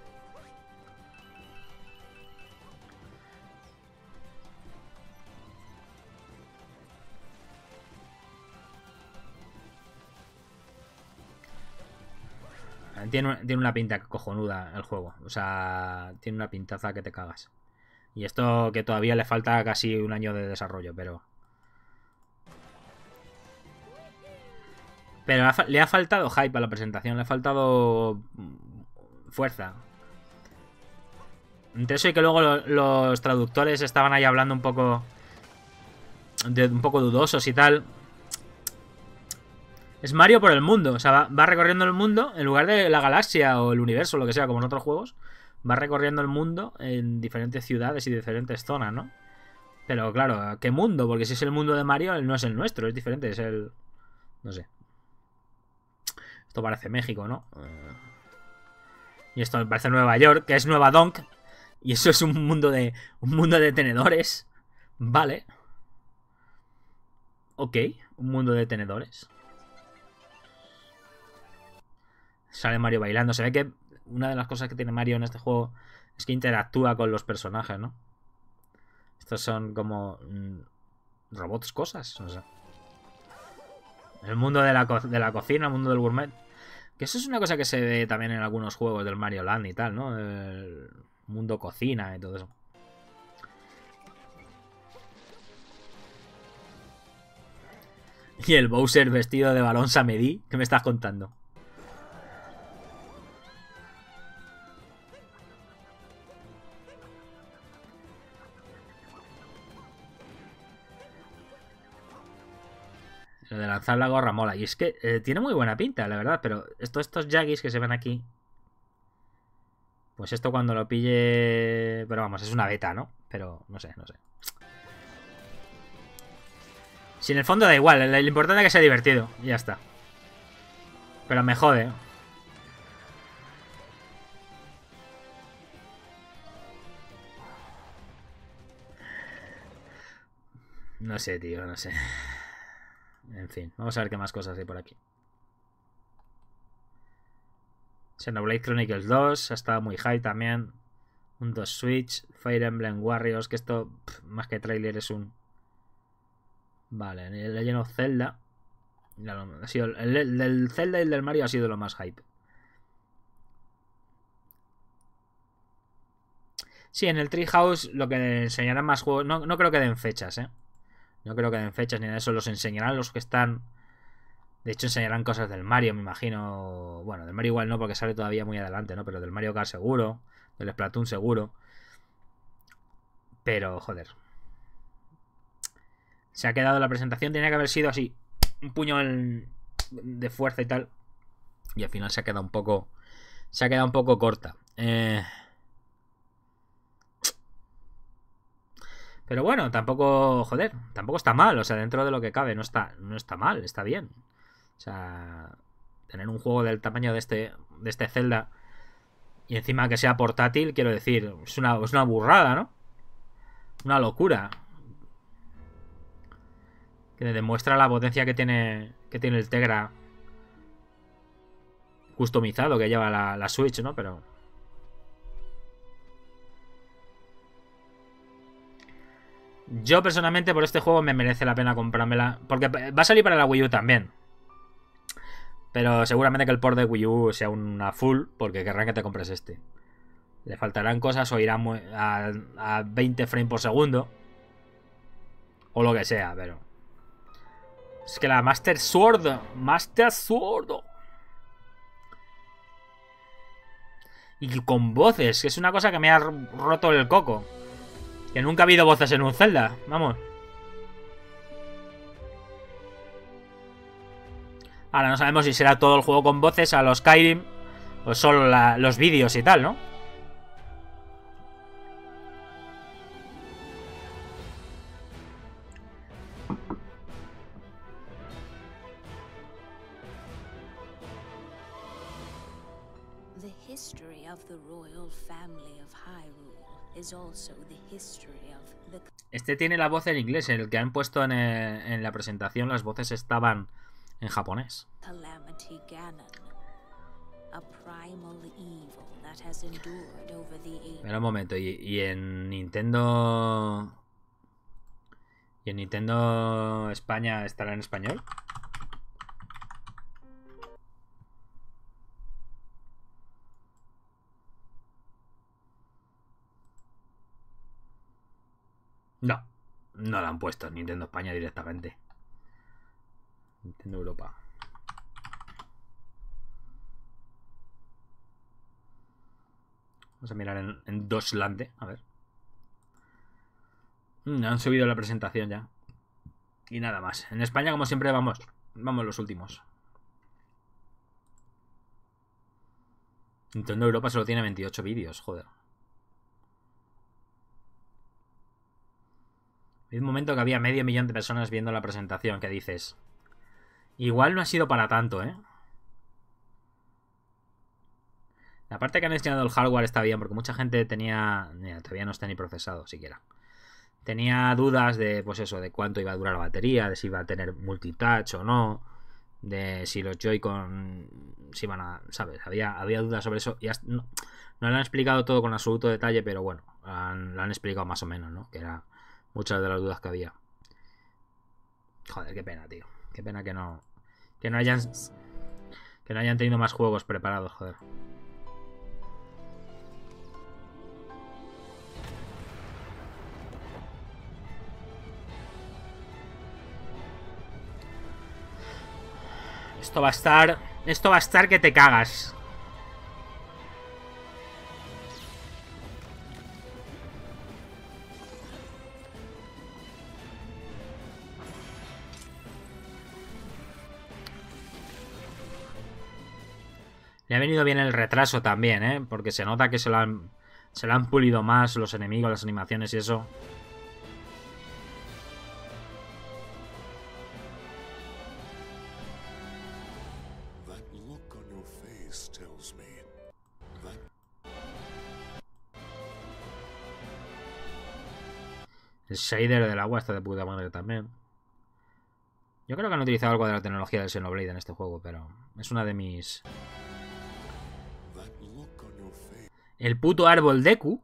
Tiene, tiene una pinta cojonuda el juego. O sea, tiene una pintaza que te cagas. Y esto que todavía le falta casi un año de desarrollo, pero... Pero le ha faltado hype a la presentación, le ha faltado fuerza. Entre eso y que luego lo, los traductores estaban ahí hablando un poco... De, un poco dudosos y tal... Es Mario por el mundo, o sea, va, va recorriendo el mundo en lugar de la galaxia o el universo, lo que sea, como en otros juegos. Va recorriendo el mundo en diferentes ciudades y diferentes zonas, ¿no? Pero claro, ¿qué mundo? Porque si es el mundo de Mario, no es el nuestro, es diferente, es el... No sé. Esto parece México, ¿no? Y esto me parece Nueva York, que es Nueva Donk. Y eso es un mundo de... Un mundo de tenedores. Vale. Ok, un mundo de tenedores. Sale Mario bailando. Se ve que una de las cosas que tiene Mario en este juego es que interactúa con los personajes, ¿no? Estos son como mmm, robots cosas, o sea. El mundo de la, co de la cocina, el mundo del gourmet. Que eso es una cosa que se ve también en algunos juegos del Mario Land y tal, ¿no? El mundo cocina y todo eso. Y el Bowser vestido de balón Samedi. ¿Qué me estás contando? Lo de lanzar la gorra mola. Y es que eh, tiene muy buena pinta, la verdad. Pero esto, estos Jaggies que se ven aquí... Pues esto cuando lo pille... Pero vamos, es una beta, ¿no? Pero no sé, no sé. Si en el fondo da igual. Lo importante es que sea divertido. Y ya está. Pero me jode. No sé, tío, no sé. En fin, vamos a ver qué más cosas hay por aquí. Xenoblade Chronicles dos, ha estado muy high también. Un dos Switch, Fire Emblem Warriors, que esto, pff, más que trailer, es un... Vale, el Legend of Zelda. Ha sido, el, el del Zelda y el del Mario ha sido lo más hype. Sí, en el Treehouse lo que enseñarán más juegos... No, no creo que den fechas, ¿eh? No creo que den fechas ni nada de eso. Los enseñarán los que están... De hecho, enseñarán cosas del Mario, me imagino. Bueno, del Mario igual no, porque sale todavía muy adelante, ¿no? Pero del Mario Kart seguro. Del Splatoon seguro. Pero, joder. Se ha quedado la presentación. Tenía que haber sido así. Un puño en... de fuerza y tal. Y al final se ha quedado un poco... Se ha quedado un poco corta. Eh... Pero bueno, tampoco... Joder, tampoco está mal. O sea, dentro de lo que cabe, no está, no está mal. Está bien. O sea, tener un juego del tamaño de este, de este Zelda y encima que sea portátil, quiero decir, es una, es una burrada, ¿no? Una locura. Que demuestra la potencia que tiene, que tiene el Tegra customizado que lleva la, la Switch, ¿no? Pero... Yo personalmente por este juego me merece la pena comprármela. Porque va a salir para la Wii U también. Pero seguramente que el port de Wii U sea una full, porque querrán que te compres este. Le faltarán cosas o irá a, a veinte frames por segundo. O lo que sea, pero... Es que la Master Sword... Master Sword... Y con voces, que es una cosa que me ha roto el coco. Que nunca ha habido voces en un Zelda, vamos. Ahora no sabemos si será todo el juego con voces a los Skyrim o solo la, los vídeos y tal, ¿no? The history of the royal family of Hyrule is also the history of the... Este tiene la voz en inglés, en el que han puesto en, el, en la presentación las voces estaban en japonés. Calamity Ganon, a primal evil that has endured over the ages. Espera un momento, ¿y, y en Nintendo... ¿Y en Nintendo España estará en español? No, no la han puesto en Nintendo España directamente. Nintendo Europa. Vamos a mirar en, en Doslande, a ver. Mm, han subido la presentación ya. Y nada más. En España, como siempre, vamos. Vamos los últimos. Nintendo Europa solo tiene veintiocho vídeos, joder. Hay un momento que había medio millón de personas viendo la presentación, que dices... Igual no ha sido para tanto, ¿eh? La parte que han enseñado el hardware está bien, porque mucha gente tenía... Mira, todavía no está ni procesado siquiera. Tenía dudas de, pues eso, de cuánto iba a durar la batería, de si iba a tener multitouch o no, de si los Joy-Con si iban a... ¿Sabes? Había, había dudas sobre eso. Y hasta, no, no lo han explicado todo con absoluto detalle, pero bueno, han, lo han explicado más o menos, ¿no? Que era muchas de las dudas que había. Joder, qué pena, tío. Qué pena que no... Que no hayan... Que no hayan tenido más juegos preparados, joder. Esto va a estar... Esto va a estar que te cagas. Le ha venido bien el retraso también, ¿eh? Porque se nota que se lo han, se lo han pulido más los enemigos, las animaciones y eso. El shader del agua está de puta madre también. Yo creo que han utilizado algo de la tecnología del Xenoblade en este juego, pero es una de mis... El puto árbol Deku.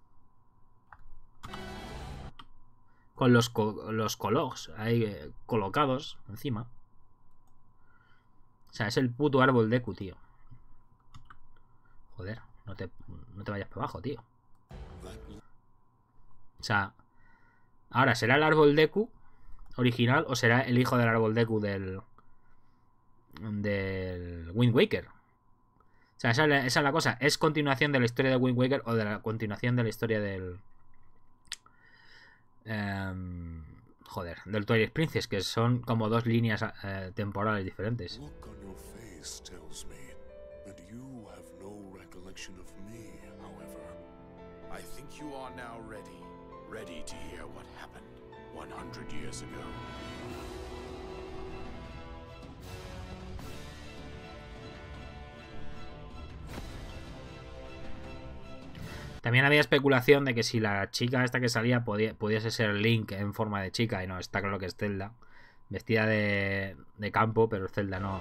Con los, co los cologs ahí eh, colocados encima. O sea, es el puto árbol Deku, tío. Joder, no te, no te vayas para abajo, tío. O sea, ahora, ¿será el árbol Deku original o será el hijo del árbol Deku del... del Wind Waker? O sea, esa es, la, esa es la cosa. ¿Es continuación de la historia de Wind Waker o de la continuación de la historia del... Um, joder, del Twilight Princess, que son como dos líneas eh, temporales diferentes. También había especulación de que si la chica esta que salía podía, pudiese ser Link en forma de chica, y no, está claro que es Zelda, vestida de, de campo, pero Zelda no.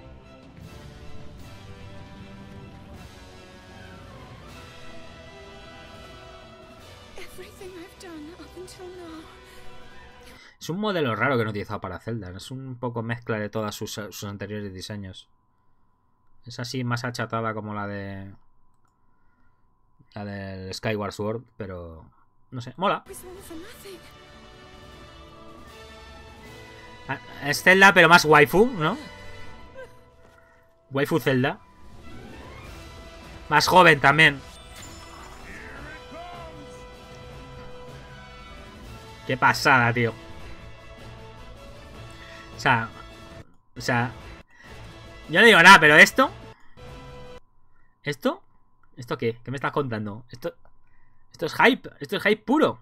Es un modelo raro que no he utilizado para Zelda, es un poco mezcla de todos sus, sus anteriores diseños. Es así más achatada como la de... la del Skyward Sword, pero no sé, mola. Es Zelda, pero más waifu, ¿no? Waifu Zelda. Más joven también. Qué pasada, tío. O sea, o sea, yo no digo nada, pero esto, esto, ¿esto qué? ¿Qué me estás contando? Esto, esto es hype, esto es hype puro.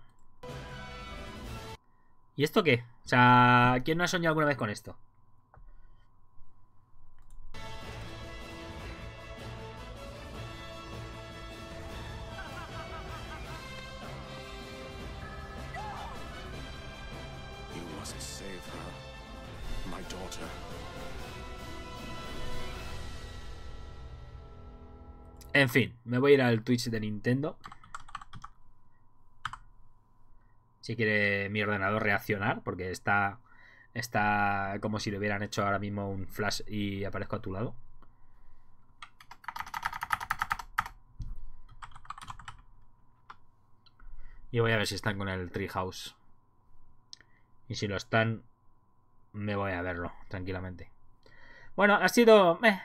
¿Y esto qué? O sea, ¿quién no ha soñado alguna vez con esto? En fin, me voy a ir al Twitch de Nintendo. Si quiere mi ordenador reaccionar, porque está está como si le hubieran hecho ahora mismo un flash y aparezco a tu lado. Y voy a ver si están con el Treehouse. Y si lo están, me voy a verlo tranquilamente. Bueno, ha sido... Eh.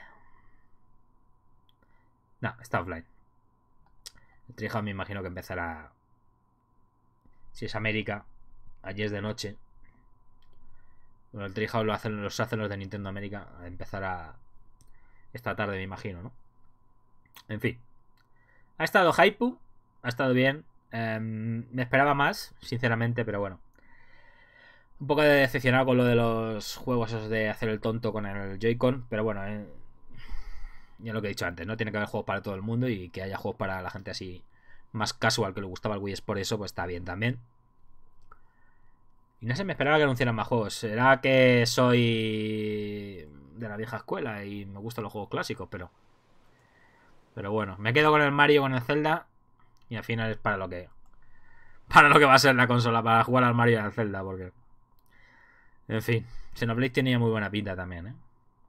No, está offline. El Treehouse me imagino que empezará... Si es América, allí es de noche. Bueno, el Treehouse lo hacen, los hacen los de Nintendo América. A empezar a... esta tarde, me imagino, ¿no? En fin. Ha estado hype, ha estado bien. Eh, me esperaba más, sinceramente, pero bueno. Un poco decepcionado con lo de los juegos esos de hacer el tonto con el Joy-Con. Pero bueno, eh, ya lo que he dicho antes, ¿no? Tiene que haber juegos para todo el mundo y que haya juegos para la gente así más casual que le gustaba el Wii Sport, eso pues está bien también. Y no sé, me esperaba que anunciaran más juegos. Será que soy de la vieja escuela y me gustan los juegos clásicos, pero... Pero bueno, me quedo con el Mario, con el Zelda. Y al final es para lo que... Para lo que va a ser la consola, para jugar al Mario y al Zelda, porque... En fin, Xenoblade tenía muy buena pinta también, ¿eh?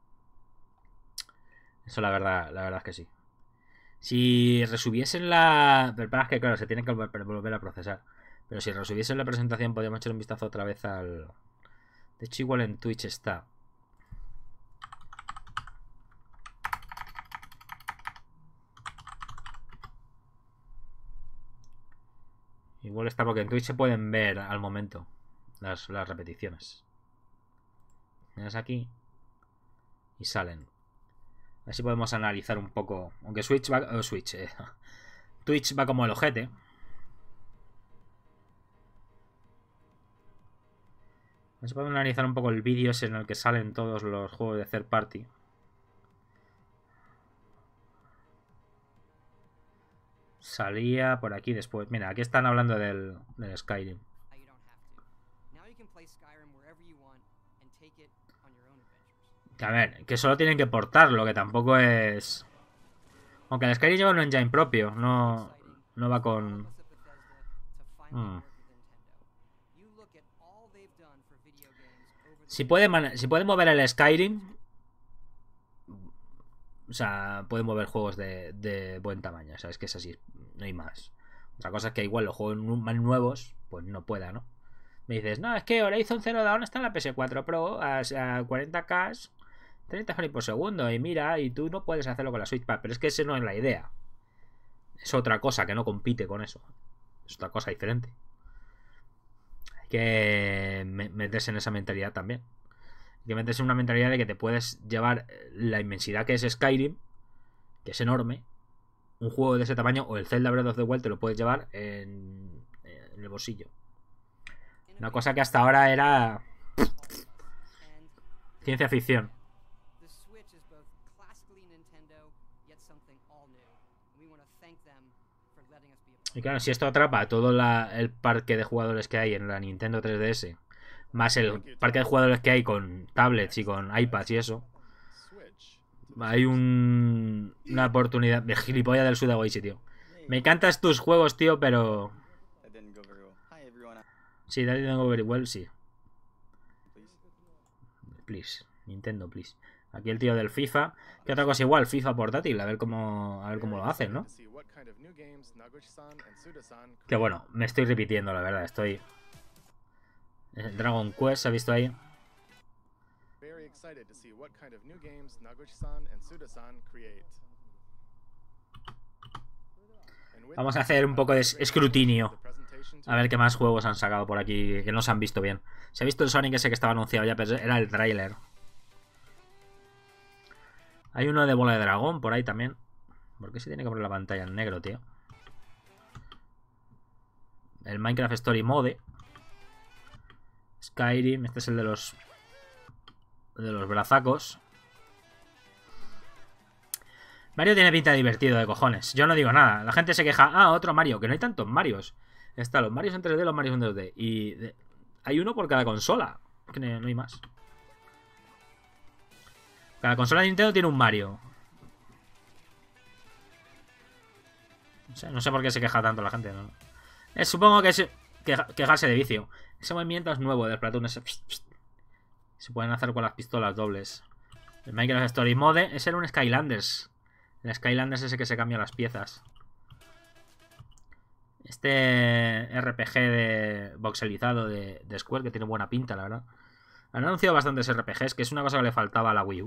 Eso la verdad, la verdad es que sí. Si resubiesen la... Pero para es que claro, se tiene que volver a procesar. Pero si resubiesen la presentación, podríamos echar un vistazo otra vez al... De hecho, igual en Twitch está. Igual está porque en Twitch se pueden ver al momento las, las repeticiones. Miras aquí y salen. Así podemos analizar un poco. Aunque Switch va... Oh, Switch, eh. Twitch va como el ojete. Así podemos analizar un poco el vídeo en el que salen todos los juegos de third party. Salía por aquí después. Mira, aquí están hablando del, del Skyrim. A ver, que solo tienen que portarlo, que tampoco es... Aunque el Skyrim lleva un engine propio, no, no va con... Hmm. Si puede, man... si puede mover el Skyrim... O sea, puede mover juegos de, de buen tamaño, o sea, es que es así, no hay más. Otra cosa es que igual los juegos más nuevos, pues no pueda, ¿no? Me dices, no, es que Horizon Zero Dawn está en la P S cuatro Pro a, a cuarenta K, treinta frames por segundo, y mira, y tú no puedes hacerlo con la Switch Pad, pero es que esa no es la idea. Es otra cosa que no compite con eso. Es otra cosa diferente. Hay que meterse en esa mentalidad también. Hay que meterse en una mentalidad de que te puedes llevar la inmensidad que es Skyrim, que es enorme. Un juego de ese tamaño, o el Zelda Breath of the Wild, te lo puedes llevar en, en el bolsillo. Una cosa que hasta ahora era ciencia ficción. Y claro, si esto atrapa a todo la, el parque de jugadores que hay en la Nintendo tres D S, más el parque de jugadores que hay con tablets y con iPads y eso, hay un, una oportunidad de gilipollas del Sudawashi, tío. Me encantas tus juegos, tío, pero... Sí, that didn't go very well, sí. Please, Nintendo, please. Aquí el tío del FIFA. ¿Qué otra cosa igual? FIFA portátil, a ver cómo, a ver cómo lo hacen, ¿no? Que bueno, me estoy repitiendo, la verdad, estoy... El Dragon Quest, ¿se ha visto ahí? Vamos a hacer un poco de escrutinio. A ver qué más juegos han sacado por aquí que no se han visto bien. Se ha visto el Sonic ese que estaba anunciado ya, pero era el tráiler. Hay uno de bola de dragón por ahí también. ¿Por qué se tiene que poner la pantalla en negro, tío? El Minecraft Story Mode. Skyrim, este es el de los de los brazacos. Mario tiene pinta de divertido de cojones. Yo no digo nada. La gente se queja. Ah, otro Mario. Que no hay tantos Marios. Están los Marios en tres D, los Marios en dos D. Y de... hay uno por cada consola. Que no hay más. Cada consola de Nintendo tiene un Mario. No sé, no sé por qué se queja tanto la gente, ¿no? Eh, supongo que es queja, quejarse de vicio. Ese movimiento es nuevo del Splatoon. Ese, pst, pst. Se pueden hacer con las pistolas dobles. El Minecraft Story Mode. Ese era un Skylanders. El Skylanders ese que se cambia las piezas. Este R P G de voxelizado de, de Square, que tiene buena pinta, la verdad. Han anunciado bastantes R P Gs, que es una cosa que le faltaba a la Wii U.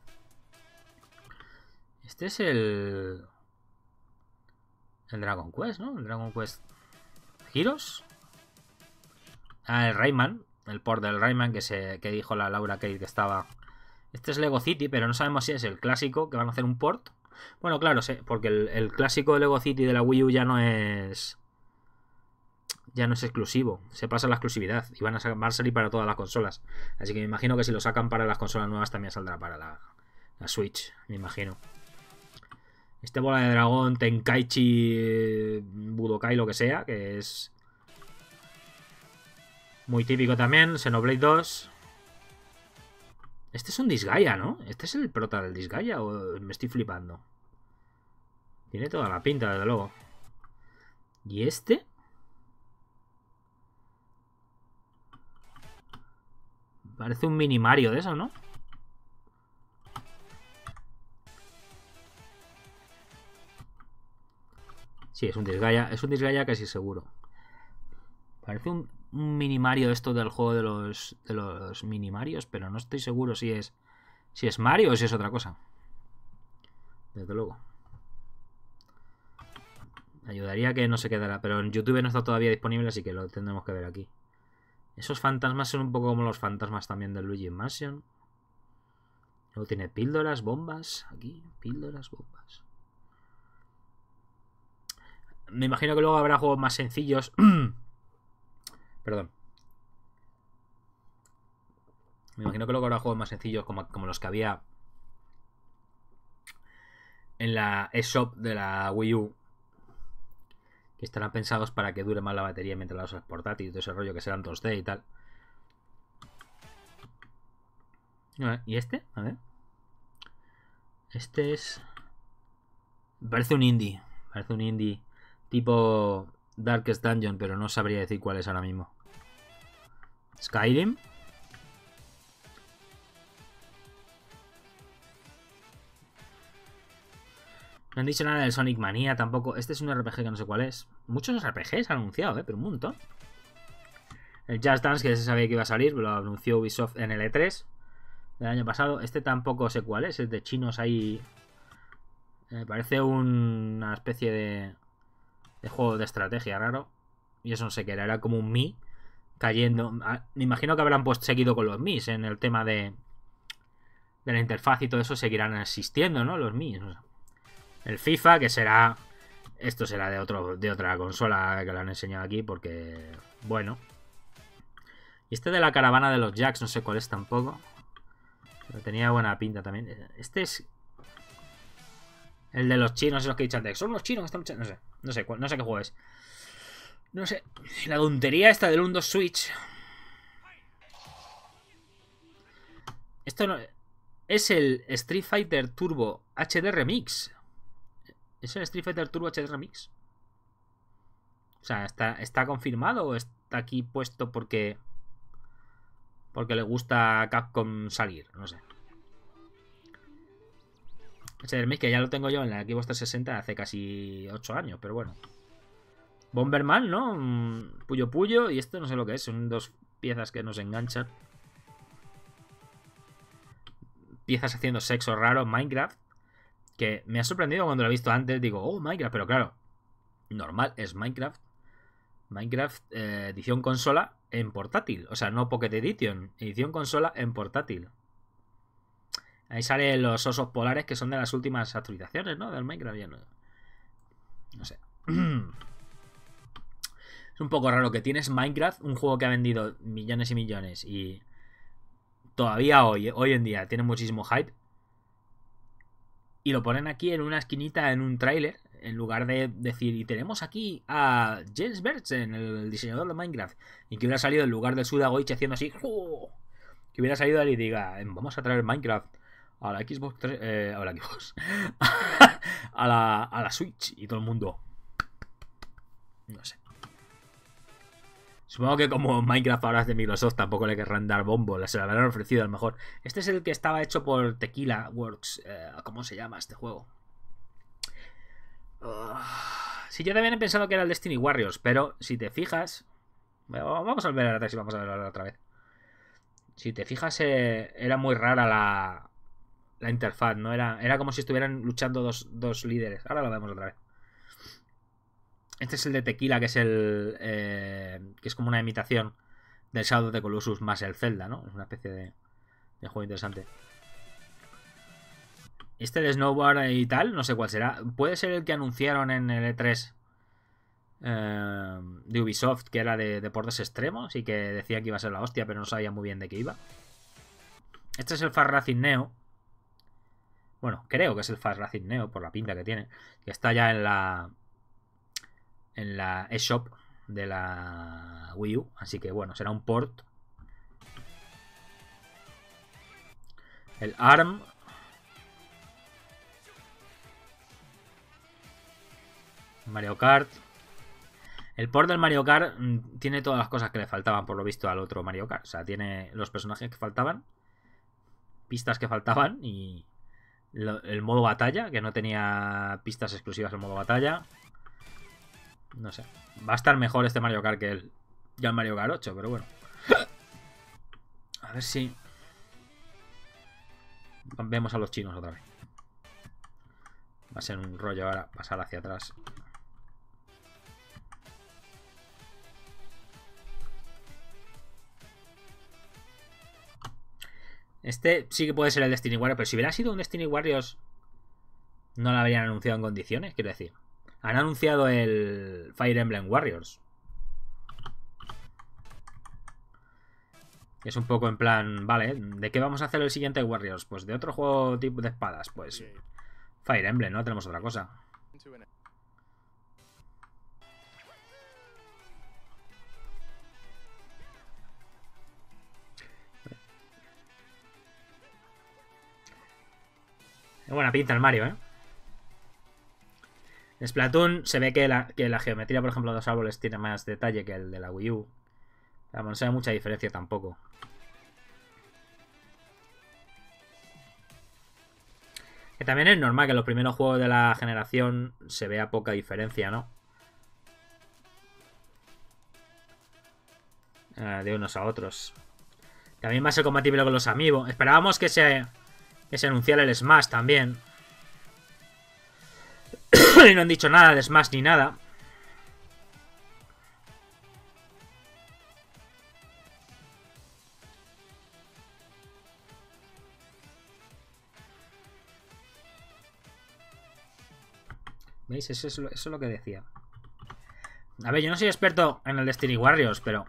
Este es el... El Dragon Quest, ¿no? El Dragon Quest... ¿Heroes? Ah, el Rayman. El port del Rayman que, se, que dijo la Laura Kate que estaba... Este es Lego City, pero no sabemos si es el clásico, que van a hacer un port. Bueno, claro, sí, porque el, el clásico de Lego City de la Wii U ya no es... Ya no es exclusivo. Se pasa la exclusividad. Y van a, van a salir para todas las consolas. Así que me imagino que si lo sacan para las consolas nuevas también saldrá para la, la Switch. Me imagino. Este bola de dragón, Tenkaichi, Budokai, lo que sea, que es muy típico también. Xenoblade dos. Este es un Disgaea, ¿no? ¿Este es el prota del Disgaea o me estoy flipando? Tiene toda la pinta, desde luego. ¿Y este? Parece un mini Mario de eso, ¿no? Sí, es un Disgaea. Es un Disgaea casi seguro. Parece un, un mini Mario esto del juego de los de los mini Marios, pero no estoy seguro si es si es Mario o si es otra cosa. Desde luego. Ayudaría que no se quedara, pero en YouTube no está todavía disponible, así que lo tendremos que ver aquí. Esos fantasmas son un poco como los fantasmas también del Luigi Mansion. Luego tiene píldoras, bombas. Aquí, píldoras, bombas. Me imagino que luego habrá juegos más sencillos. Perdón. Me imagino que luego habrá juegos más sencillos como, como los que había en la eShop de la Wii U. Que estarán pensados para que dure más la batería mientras la usas portátil y todo ese rollo, que serán dos D y tal. ¿Y este? A ver. Este es... Parece un indie. Parece un indie tipo Darkest Dungeon, pero no sabría decir cuál es ahora mismo. Skyrim. No han dicho nada del Sonic Mania tampoco. Este es un R P G que no sé cuál es. Muchos R P Gs han anunciado, ¿eh? Pero un montón. El Just Dance, que se sabía que iba a salir, lo anunció Ubisoft en el E tres del año pasado. Este tampoco sé cuál es. Es de chinos ahí. Me parece un, una especie de, de juego de estrategia raro. Y eso no sé qué era. Era como un Mi cayendo. Me imagino que habrán pues, seguido con los Mis en el tema de, de la interfaz y todo eso. Seguirán existiendo, ¿no? Los Mis. O sea, el FIFA, que será... Esto será de, otro, de otra consola que lo han enseñado aquí porque... Bueno. Y este de la caravana de los Jacks, no sé cuál es tampoco. Pero tenía buena pinta también. Este es... El de los chinos, esos que he dicho antes. Son los chinos que están luchando. No sé, no sé, no sé qué juego es. No sé. La tontería esta del uno dos Switch. Esto no... Es el Street Fighter Turbo H D Remix. ¿Es el Street Fighter Turbo H D Remix? O sea, ¿está, está confirmado o está aquí puesto porque... Porque le gusta a Capcom salir? No sé. H D Remix, que ya lo tengo yo en la Xbox trescientos sesenta hace casi ocho años, pero bueno. Bomberman, ¿no? Puyo Puyo. Y esto no sé lo que es. Son dos piezas que nos enganchan. Piezas haciendo sexo raro. Minecraft. Que me ha sorprendido cuando lo he visto antes. Digo, oh, Minecraft. Pero claro, normal, es Minecraft. Minecraft eh, edición consola en portátil. O sea, no Pocket Edition. Edición consola en portátil. Ahí salen los osos polares que son de las últimas actualizaciones, ¿no? Del Minecraft. Ya no, no sé. Es un poco raro que tienes Minecraft, un juego que ha vendido millones y millones y todavía hoy, hoy en día tiene muchísimo hype. Y lo ponen aquí en una esquinita en un tráiler, en lugar de decir, y tenemos aquí a Jens Bertzen, el diseñador de Minecraft, y que hubiera salido en lugar del Suda Goichi haciendo así, ¡oh! Que hubiera salido él y diga, vamos a traer Minecraft a la Xbox tres, eh, a la Xbox, a la, a la Switch, y todo el mundo, no sé. Supongo que como Minecraft ahora es de Microsoft, tampoco le querrán dar bombo. Se lo habrán ofrecido a lo mejor. Este es el que estaba hecho por Tequila Works. Eh, ¿Cómo se llama este juego? Uh, sí, yo también he pensado que era el Destiny Warriors. Pero si te fijas... Bueno, vamos a ver a ver si vamos a verlo otra vez. Si te fijas, eh, era muy rara la, la interfaz, ¿no? Era, era como si estuvieran luchando dos, dos líderes. Ahora lo vemos otra vez. Este es el de Tequila, que es el... Eh, que es como una imitación del Shadow of the Colossus más el Zelda, ¿no? Es una especie de, de juego interesante. Este de Snowboard y tal, no sé cuál será. Puede ser el que anunciaron en el E tres eh, de Ubisoft, que era de deportes extremos y que decía que iba a ser la hostia, pero no sabía muy bien de qué iba. Este es el Fast Racing Neo. Bueno, creo que es el Fast Racing Neo, por la pinta que tiene. Que está ya en la... en la eShop de la Wii U. Así que bueno, será un port. El A R M. Mario Kart. El port del Mario Kart mmm, tiene todas las cosas que le faltaban, por lo visto, al otro Mario Kart. O sea, tiene los personajes que faltaban, pistas que faltaban y lo, el modo batalla, que no tenía pistas exclusivas el modo batalla. No sé. Va a estar mejor este Mario Kart que el, ya el Mario Kart ocho, pero bueno. A ver si... Vemos a los chinos otra vez. Va a ser un rollo ahora pasar hacia atrás. Este sí que puede ser el Destiny Warriors, pero si hubiera sido un Destiny Warriors, no lo habrían anunciado en condiciones, quiero decir. Han anunciado el Fire Emblem Warriors. Es un poco en plan, vale, ¿de qué vamos a hacer el siguiente Warriors? Pues de otro juego tipo de espadas, pues Fire Emblem, no tenemos otra cosa. Qué buena pinta el Mario, ¿eh? En Splatoon se ve que la, que la geometría, por ejemplo, de los árboles tiene más detalle que el de la Wii U. Pero no se ve mucha diferencia tampoco. Que también es normal que en los primeros juegos de la generación se vea poca diferencia, ¿no? Eh, de unos a otros. También va a ser compatible con los Amiibo. Esperábamos que se, que se anunciara el Smash también. Y no han dicho nada de Smash ni nada. ¿Veis? Eso es, lo, eso es lo que decía. A ver, yo no soy experto en el Destiny Warriors, pero...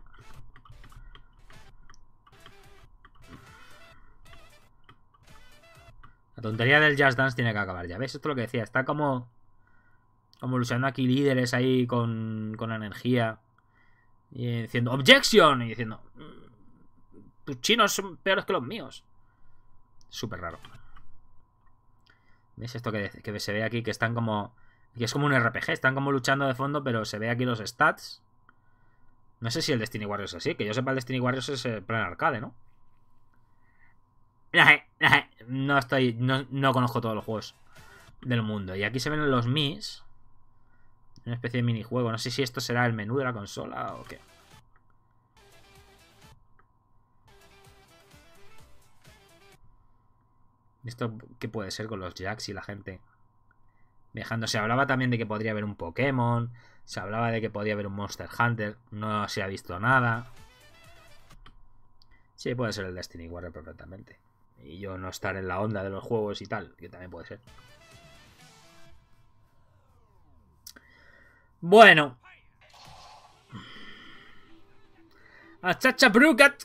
La tontería del Just Dance tiene que acabar ya. ¿Ves? Esto es lo que decía. Está como... Como luchando aquí líderes ahí con, con energía. Y diciendo ¡Objection! Y diciendo... Tus chinos son peores que los míos. Súper raro. ¿Ves? Esto que, que se ve aquí, que están como... Que es como un R P G. Están como luchando de fondo, pero se ve aquí los stats. No sé si el Destiny Warriors es así. Que yo sepa, el Destiny Warriors es el plan arcade, ¿no? No estoy... No, no conozco todos los juegos del mundo. Y aquí se ven los Mis. Una especie de minijuego. No sé si esto será el menú de la consola o qué. ¿Esto qué puede ser con los jacks y la gente viajando? Se hablaba también de que podría haber un Pokémon. Se hablaba de que podría haber un Monster Hunter. No se ha visto nada. Sí, puede ser el Destiny Warrior perfectamente. Y yo no estar en la onda de los juegos y tal, que también puede ser. Bueno. Achacha Brucat.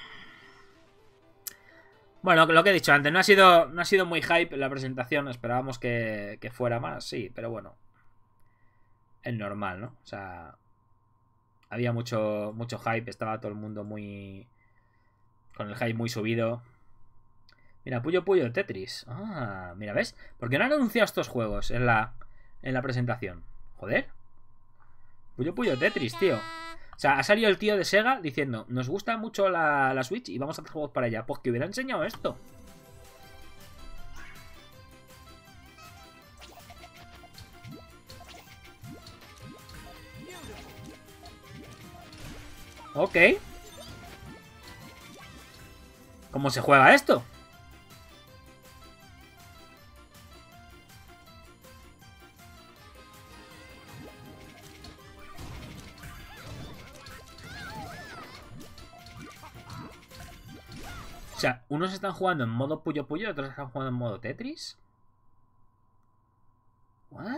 Bueno, lo que he dicho antes, no ha sido, no ha sido muy hype la presentación. Esperábamos que, que fuera más, sí, pero bueno. Es normal, ¿no? O sea, había mucho, mucho hype, estaba todo el mundo muy... Con el hype muy subido. Mira, Puyo Puyo Tetris. Ah, mira, ¿ves? ¿Por qué no han anunciado estos juegos en la, en la presentación? Joder. Puyo Puyo Tetris, tío. O sea, ha salido el tío de Sega diciendo, nos gusta mucho la, la Switch y vamos a hacer juegos para ella. Pues que hubiera enseñado esto. Ok. ¿Cómo se juega esto? O sea, unos están jugando en modo Puyo Puyo y otros están jugando en modo Tetris. ¿What?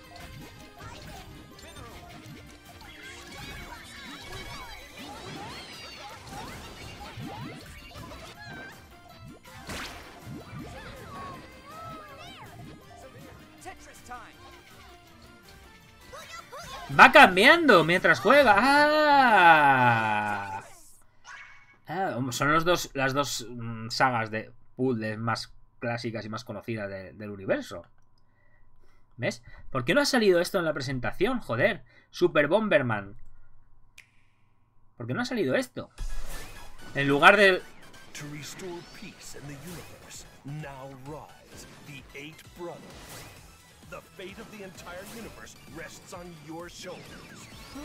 Va cambiando mientras juega. ¡Ah! Ah, son los dos, las dos mm, sagas de puzzles más clásicas y más conocidas de, del universo. ¿Ves? ¿Por qué no ha salido esto en la presentación? Joder. Super Bomberman. ¿Por qué no ha salido esto? En lugar del... To restore peace in the universe, now rise the eight brothers. The fate of the entire universe rests on your shoulders.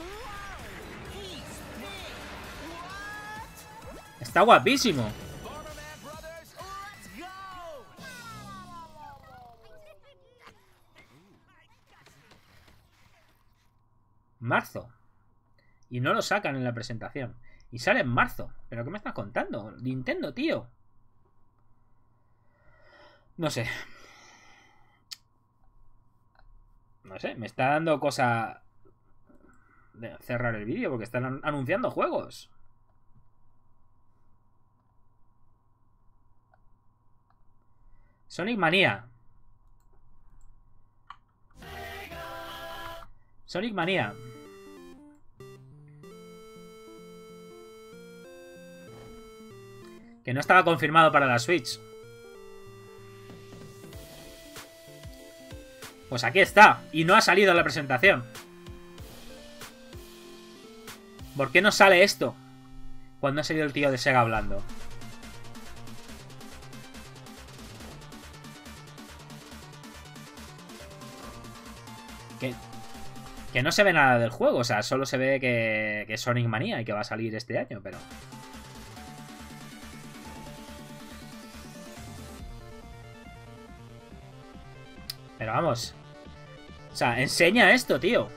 Está guapísimo. Marzo. Y no lo sacan en la presentación. Y sale en marzo. ¿Pero qué me estás contando? Nintendo, tío. No sé. No sé, me está dando cosa de cerrar el vídeo porque están anunciando juegos. Sonic Mania. Sonic Mania. Que no estaba confirmado para la Switch. Pues aquí está. Y no ha salido en la presentación. ¿Por qué no sale esto? Cuando ha salido el tío de Sega hablando. Que no se ve nada del juego, o sea, solo se ve que, que es Sonic Mania y que va a salir este año, pero... Pero vamos. O sea, enseña esto, tío.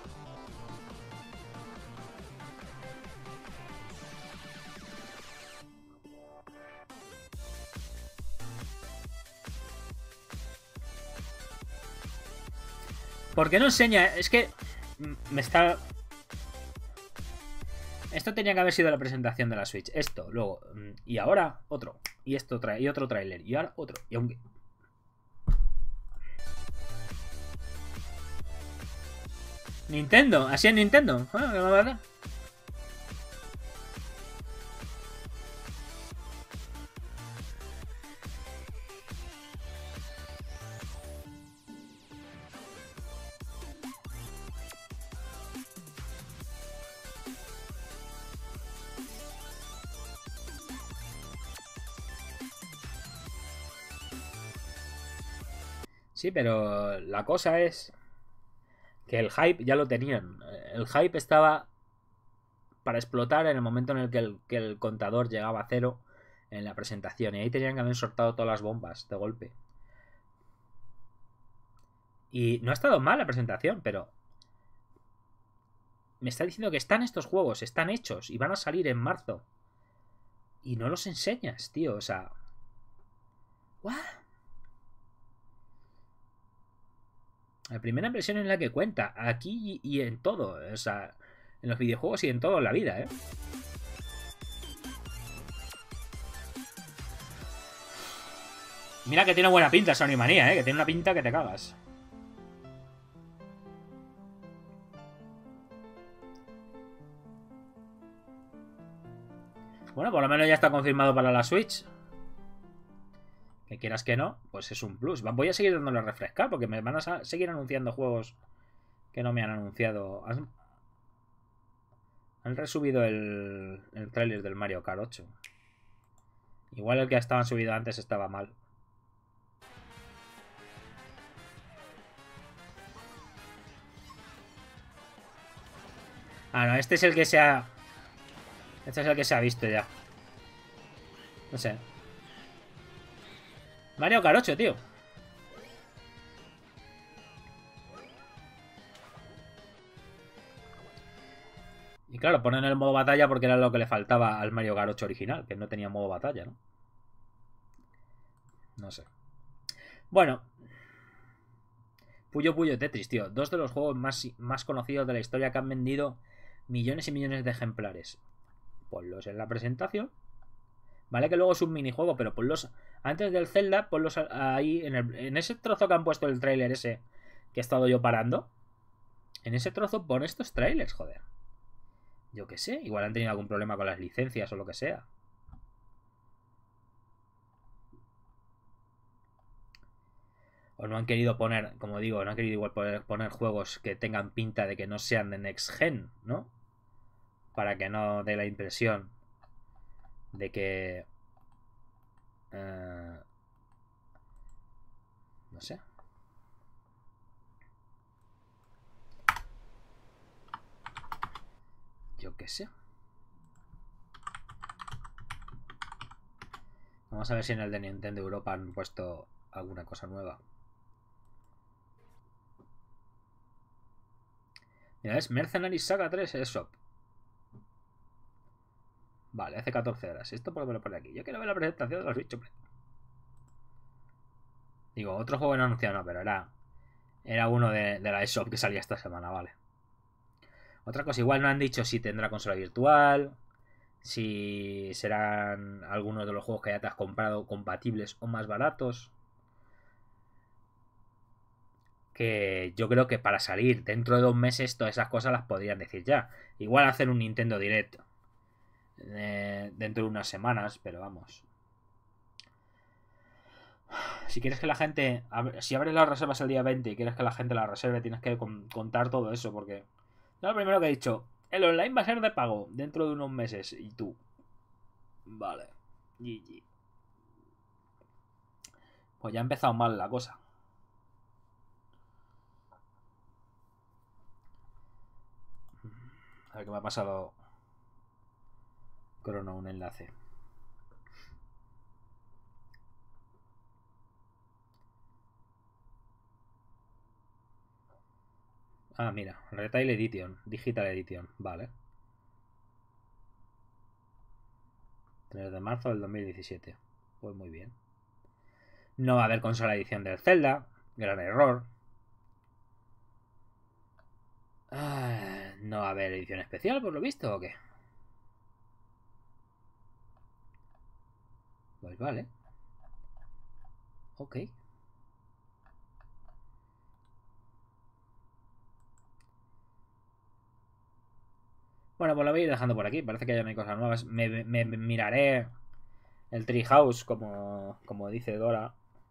¿Por qué no enseña? Es que me está... Esto tenía que haber sido la presentación de la Switch. Esto, luego. Y ahora otro. Y esto trae. Y otro tráiler. Y ahora otro. Y aunque... Nintendo. Así es Nintendo. Bueno, ¿qué me va a dar? Sí, pero la cosa es que el hype ya lo tenían. El hype estaba para explotar en el momento en el que el, que el contador llegaba a cero en la presentación. Y ahí tenían que haber soltado todas las bombas de golpe. Y no ha estado mal la presentación, pero... Me está diciendo que están estos juegos, están hechos y van a salir en marzo. Y no los enseñas, tío, o sea... ¿What? La primera impresión es la que cuenta, aquí y en todo, o sea, en los videojuegos y en todo en la vida, ¿eh? Mira que tiene buena pinta Sony Manía, ¿eh? Que tiene una pinta que te cagas. Bueno, por lo menos ya está confirmado para la Switch. Que quieras que no, pues es un plus. Voy a seguir dándole a refrescar porque me van a seguir anunciando juegos que no me han anunciado. Han, han resubido el, el tráiler del Mario Kart ocho. Igual el que estaba subido antes estaba mal. Ah, no, este es el que se ha... Este es el que se ha visto ya. No sé. Mario Kart ocho, tío. Y claro, ponen el modo batalla porque era lo que le faltaba al Mario Kart ocho original, que no tenía modo batalla, ¿no? No sé. Bueno. Puyo Puyo Tetris, tío. Dos de los juegos más, más conocidos de la historia que han vendido millones y millones de ejemplares. Ponlos en la presentación. Vale que luego es un minijuego, pero ponlos antes del Zelda, ponlos ahí en, el, en ese trozo que han puesto el tráiler ese que he estado yo parando. En ese trozo pon estos trailers, joder. Yo qué sé, igual han tenido algún problema con las licencias o lo que sea. O no han querido poner, como digo, no han querido igual poner, poner juegos que tengan pinta de que no sean de Next Gen, ¿no? Para que no dé la impresión de que... Uh, no sé. Yo qué sé. Vamos a ver si en el de Nintendo Europa han puesto alguna cosa nueva. Mira, es Mercenary Saga tres Shop. Vale, hace catorce horas. Esto por lo menos pone aquí. Yo quiero ver la presentación de los bichos. Digo, otro juego no anunciado, no, pero era Era uno de, de la eShop que salía esta semana, vale. Otra cosa, igual no han dicho si tendrá consola virtual, si serán algunos de los juegos que ya te has comprado compatibles o más baratos. Que yo creo que para salir dentro de dos meses todas esas cosas las podrían decir ya. Igual hacer un Nintendo Direct eh, dentro de unas semanas, pero vamos. Si quieres que la gente... Si abres las reservas el día veinte y quieres que la gente la reserve, tienes que contar todo eso, porque... Yo lo primero que he dicho, el online va a ser de pago dentro de unos meses. Y tú... Vale. G G. Pues ya ha empezado mal la cosa. A ver qué me ha pasado. Crono, un enlace. Ah, mira, Retail Edition, Digital Edition, vale. tres de marzo del dos mil diecisiete. Pues muy bien. No va a haber consola edición del Zelda. Gran error. Ah, no va a haber edición especial, por lo visto, ¿o qué? Pues vale. Ok. Bueno, pues lo voy a ir dejando por aquí. Parece que ya no hay cosas nuevas. Me, me, me miraré el Treehouse, como, como dice Dora.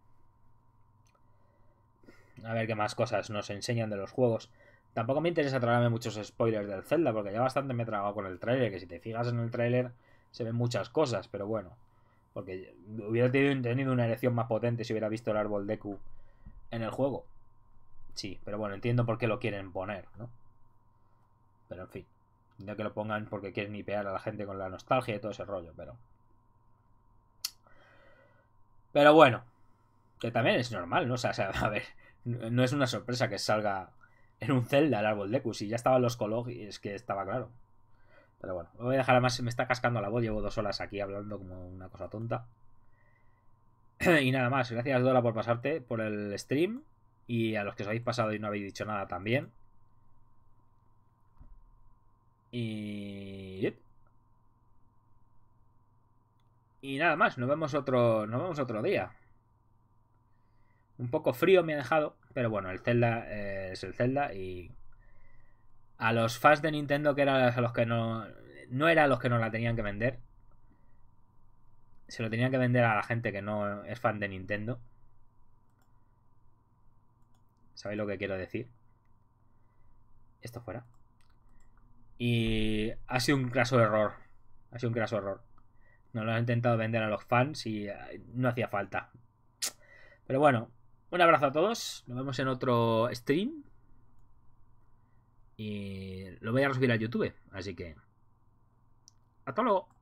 A ver qué más cosas nos enseñan de los juegos. Tampoco me interesa tragarme muchos spoilers del Zelda, porque ya bastante me he tragado con el tráiler, que si te fijas en el tráiler se ven muchas cosas, pero bueno. Porque hubiera tenido una erección más potente si hubiera visto el árbol Deku en el juego. Sí, pero bueno, entiendo por qué lo quieren poner, ¿no? Pero en fin. No que lo pongan porque quieren hipear a la gente con la nostalgia y todo ese rollo, pero... Pero bueno. Que también es normal, ¿no? O sea, a ver, no es una sorpresa que salga en un Zelda el árbol Deku. Si ya estaban los Kolog, y es que estaba claro. Pero bueno, lo voy a dejar, además me está cascando la voz. Llevo dos horas aquí hablando como una cosa tonta. Y nada más, gracias Dora por pasarte por el stream. Y a los que os habéis pasado y no habéis dicho nada también. Y... Y nada más, nos vemos otro, nos vemos otro día. Un poco frío me ha dejado, pero bueno, el Zelda eh, es el Zelda y... A los fans de Nintendo, que eran a los que no... No era a los que nos la tenían que vender. Se lo tenían que vender a la gente que no es fan de Nintendo. ¿Sabéis lo que quiero decir? Esto fuera. Y ha sido un craso error. Ha sido un craso error. Nos lo han intentado vender a los fans y no hacía falta. Pero bueno, un abrazo a todos. Nos vemos en otro stream. Y lo voy a subir a YouTube. Así que... hasta luego.